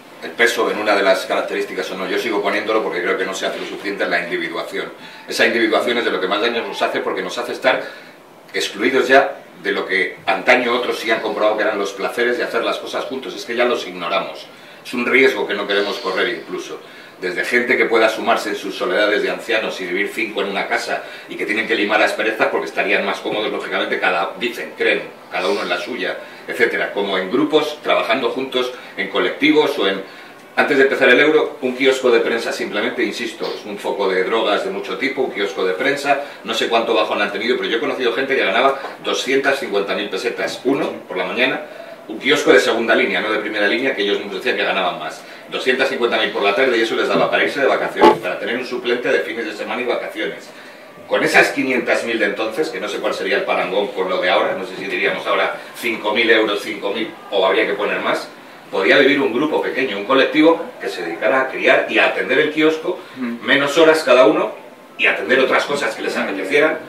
peso en una de las características o no. Yo sigo poniéndolo porque creo que no se hace lo suficiente en la individuación. Esa individuación es de lo que más daño nos hace, porque nos hace estar excluidos ya de lo que antaño otros sí han comprobado que eran los placeres de hacer las cosas juntos. Es que ya los ignoramos. Es un riesgo que no queremos correr incluso. Desde gente que pueda sumarse en sus soledades de ancianos y vivir 5 en una casa y que tienen que limar asperezas porque estarían más cómodos, lógicamente, creen, cada uno en la suya, etcétera, como en grupos, trabajando juntos, en colectivos o en... Antes de empezar el euro, un kiosco de prensa simplemente, insisto, es un foco de drogas de mucho tipo, un kiosco de prensa, no sé cuánto bajón han tenido, pero yo he conocido gente que ganaba 250.000 pesetas, uno por la mañana, un kiosco de segunda línea, no de primera línea, que ellos nos decían que ganaban más. 250.000 por la tarde y eso les daba para irse de vacaciones, para tener un suplente de fines de semana y vacaciones. Con esas 500.000 de entonces, que no sé cuál sería el parangón con lo de ahora, no sé si diríamos ahora 5.000 euros, 5.000 o habría que poner más, podía vivir un grupo pequeño, un colectivo que se dedicara a criar y a atender el kiosco, menos horas cada uno y atender otras cosas que les apetecieran,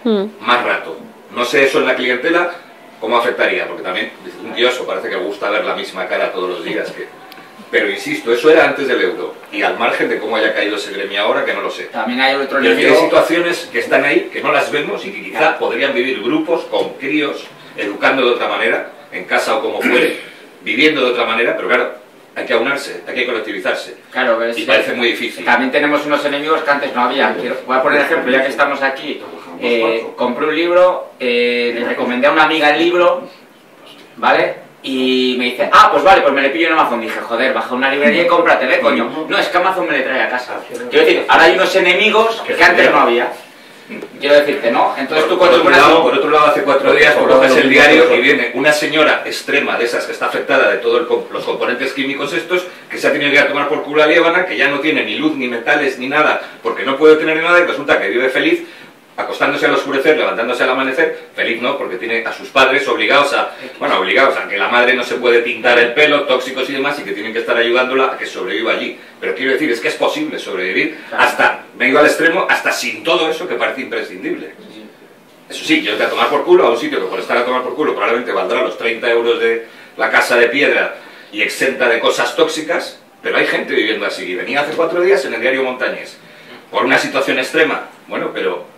más rato. No sé eso en la clientela cómo afectaría, porque también un kiosco parece que gusta ver la misma cara todos los días. Pero insisto, eso era antes del euro, y al margen de cómo haya caído ese gremio ahora, que no lo sé. También hay otro libro. Hay situaciones que están ahí, que no las vemos y que quizá podrían vivir grupos con críos, educando de otra manera, en casa o como fuere, viviendo de otra manera, pero claro, hay que aunarse, hay que colectivizarse. Claro, y parece muy difícil. También tenemos unos enemigos que antes no había. Voy a poner ejemplo, ya que estamos aquí. Compré un libro, le recomendé a una amiga el libro, ¿vale? Y me dice, pues vale, pues me le pillo en Amazon. Dije, joder, baja una librería y cómpratele, coño. No, es que Amazon me le trae a casa. Quiero decir, ahora hay unos enemigos que antes no había. Quiero decirte, ¿no? Entonces tú por otro lado, hace 4 días coges el diario y viene una señora extrema de esas que está afectada de todos los componentes químicos estos, que se ha tenido que ir a tomar por culo a Líbana, que ya no tiene ni luz, ni metales, ni nada, porque no puede tener nada, y resulta que vive feliz, acostándose al oscurecer, levantándose al amanecer, feliz no, porque tiene a sus padres obligados a que la madre no se puede pintar el pelo, tóxicos y demás, y que tienen que estar ayudándola a que sobreviva allí. Pero quiero decir, es que es posible sobrevivir hasta, me he ido al extremo, hasta sin todo eso que parece imprescindible. Eso sí, yo te a tomar por culo a un sitio que por estar a tomar por culo probablemente valdrá los 30 euros de la casa de piedra y exenta de cosas tóxicas, pero hay gente viviendo así. Y venía hace 4 días en el diario Montañés, por una situación extrema. Bueno, pero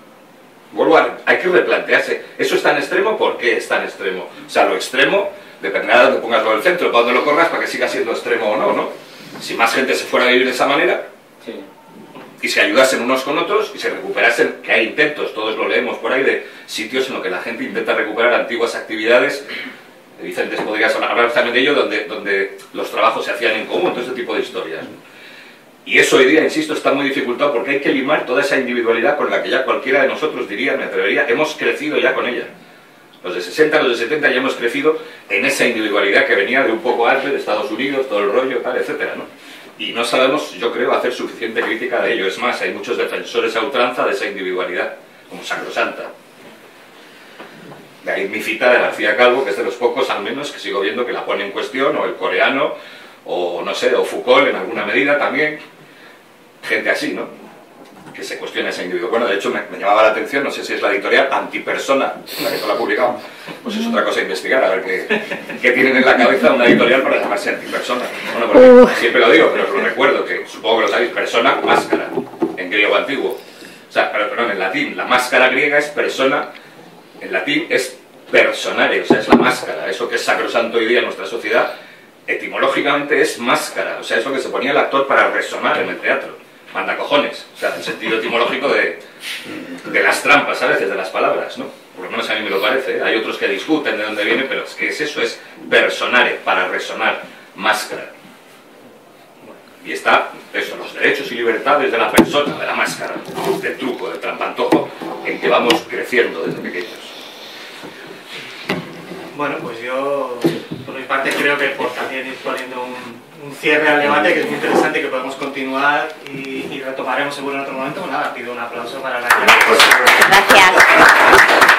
hay que replantearse, ¿eso es tan extremo? ¿Por qué es tan extremo? O sea, lo extremo, dependerá de dónde pongas lo del centro, para dónde lo corras, para que siga siendo extremo o no, ¿no? Si más gente se fuera a vivir de esa manera, sí, y se ayudasen unos con otros, y se recuperasen, que hay intentos, todos lo leemos por ahí, de sitios en los que la gente intenta recuperar antiguas actividades. Vicente, podrías hablar también de ello, donde los trabajos se hacían en común, todo este tipo de historias, ¿no? Y eso hoy día, insisto, está muy dificultado porque hay que limar toda esa individualidad con la que ya cualquiera de nosotros diría, me atrevería, hemos crecido ya con ella. Los de 60, los de 70 ya hemos crecido en esa individualidad que venía de un poco antes, de Estados Unidos, todo el rollo, tal, etcétera, ¿no? Y no sabemos, yo creo, hacer suficiente crítica de ello. Es más, hay muchos defensores a ultranza de esa individualidad, como sacrosanta. De ahí mi cita de García Calvo, que es de los pocos, al menos, que sigo viendo que la pone en cuestión, o el coreano, o no sé, o Foucault en alguna medida también, gente así, ¿no? Que se cuestiona ese individuo. Bueno, de hecho me llamaba la atención, no sé si es la editorial Antipersona, la que lo ha publicado, pues es otra cosa a investigar, a ver qué tienen en la cabeza una editorial para llamarse Antipersona. Bueno, porque siempre lo digo, pero os lo recuerdo, que supongo que lo sabéis, persona, máscara, en griego antiguo. O sea, perdón, en latín, la máscara griega es persona, en latín es personare, o sea, es la máscara, eso que es sacrosanto hoy día en nuestra sociedad, etimológicamente es máscara, o sea, es lo que se ponía el actor para resonar en el teatro. Manda cojones, o sea, el sentido etimológico de las trampas a veces de las palabras, ¿no? Por lo menos a mí me lo parece, ¿eh? Hay otros que discuten de dónde viene, pero es que es eso, es personare, para resonar, máscara. Y está, eso, los derechos y libertades de la persona, de la máscara, del truco, del trampantojo, en que vamos creciendo desde pequeños. Bueno, pues yo, por mi parte, creo que por también ir poniendo un cierre al debate, que es muy interesante, que podemos continuar y retomaremos seguro en otro momento. Pues nada, pido un aplauso para la... Gracias.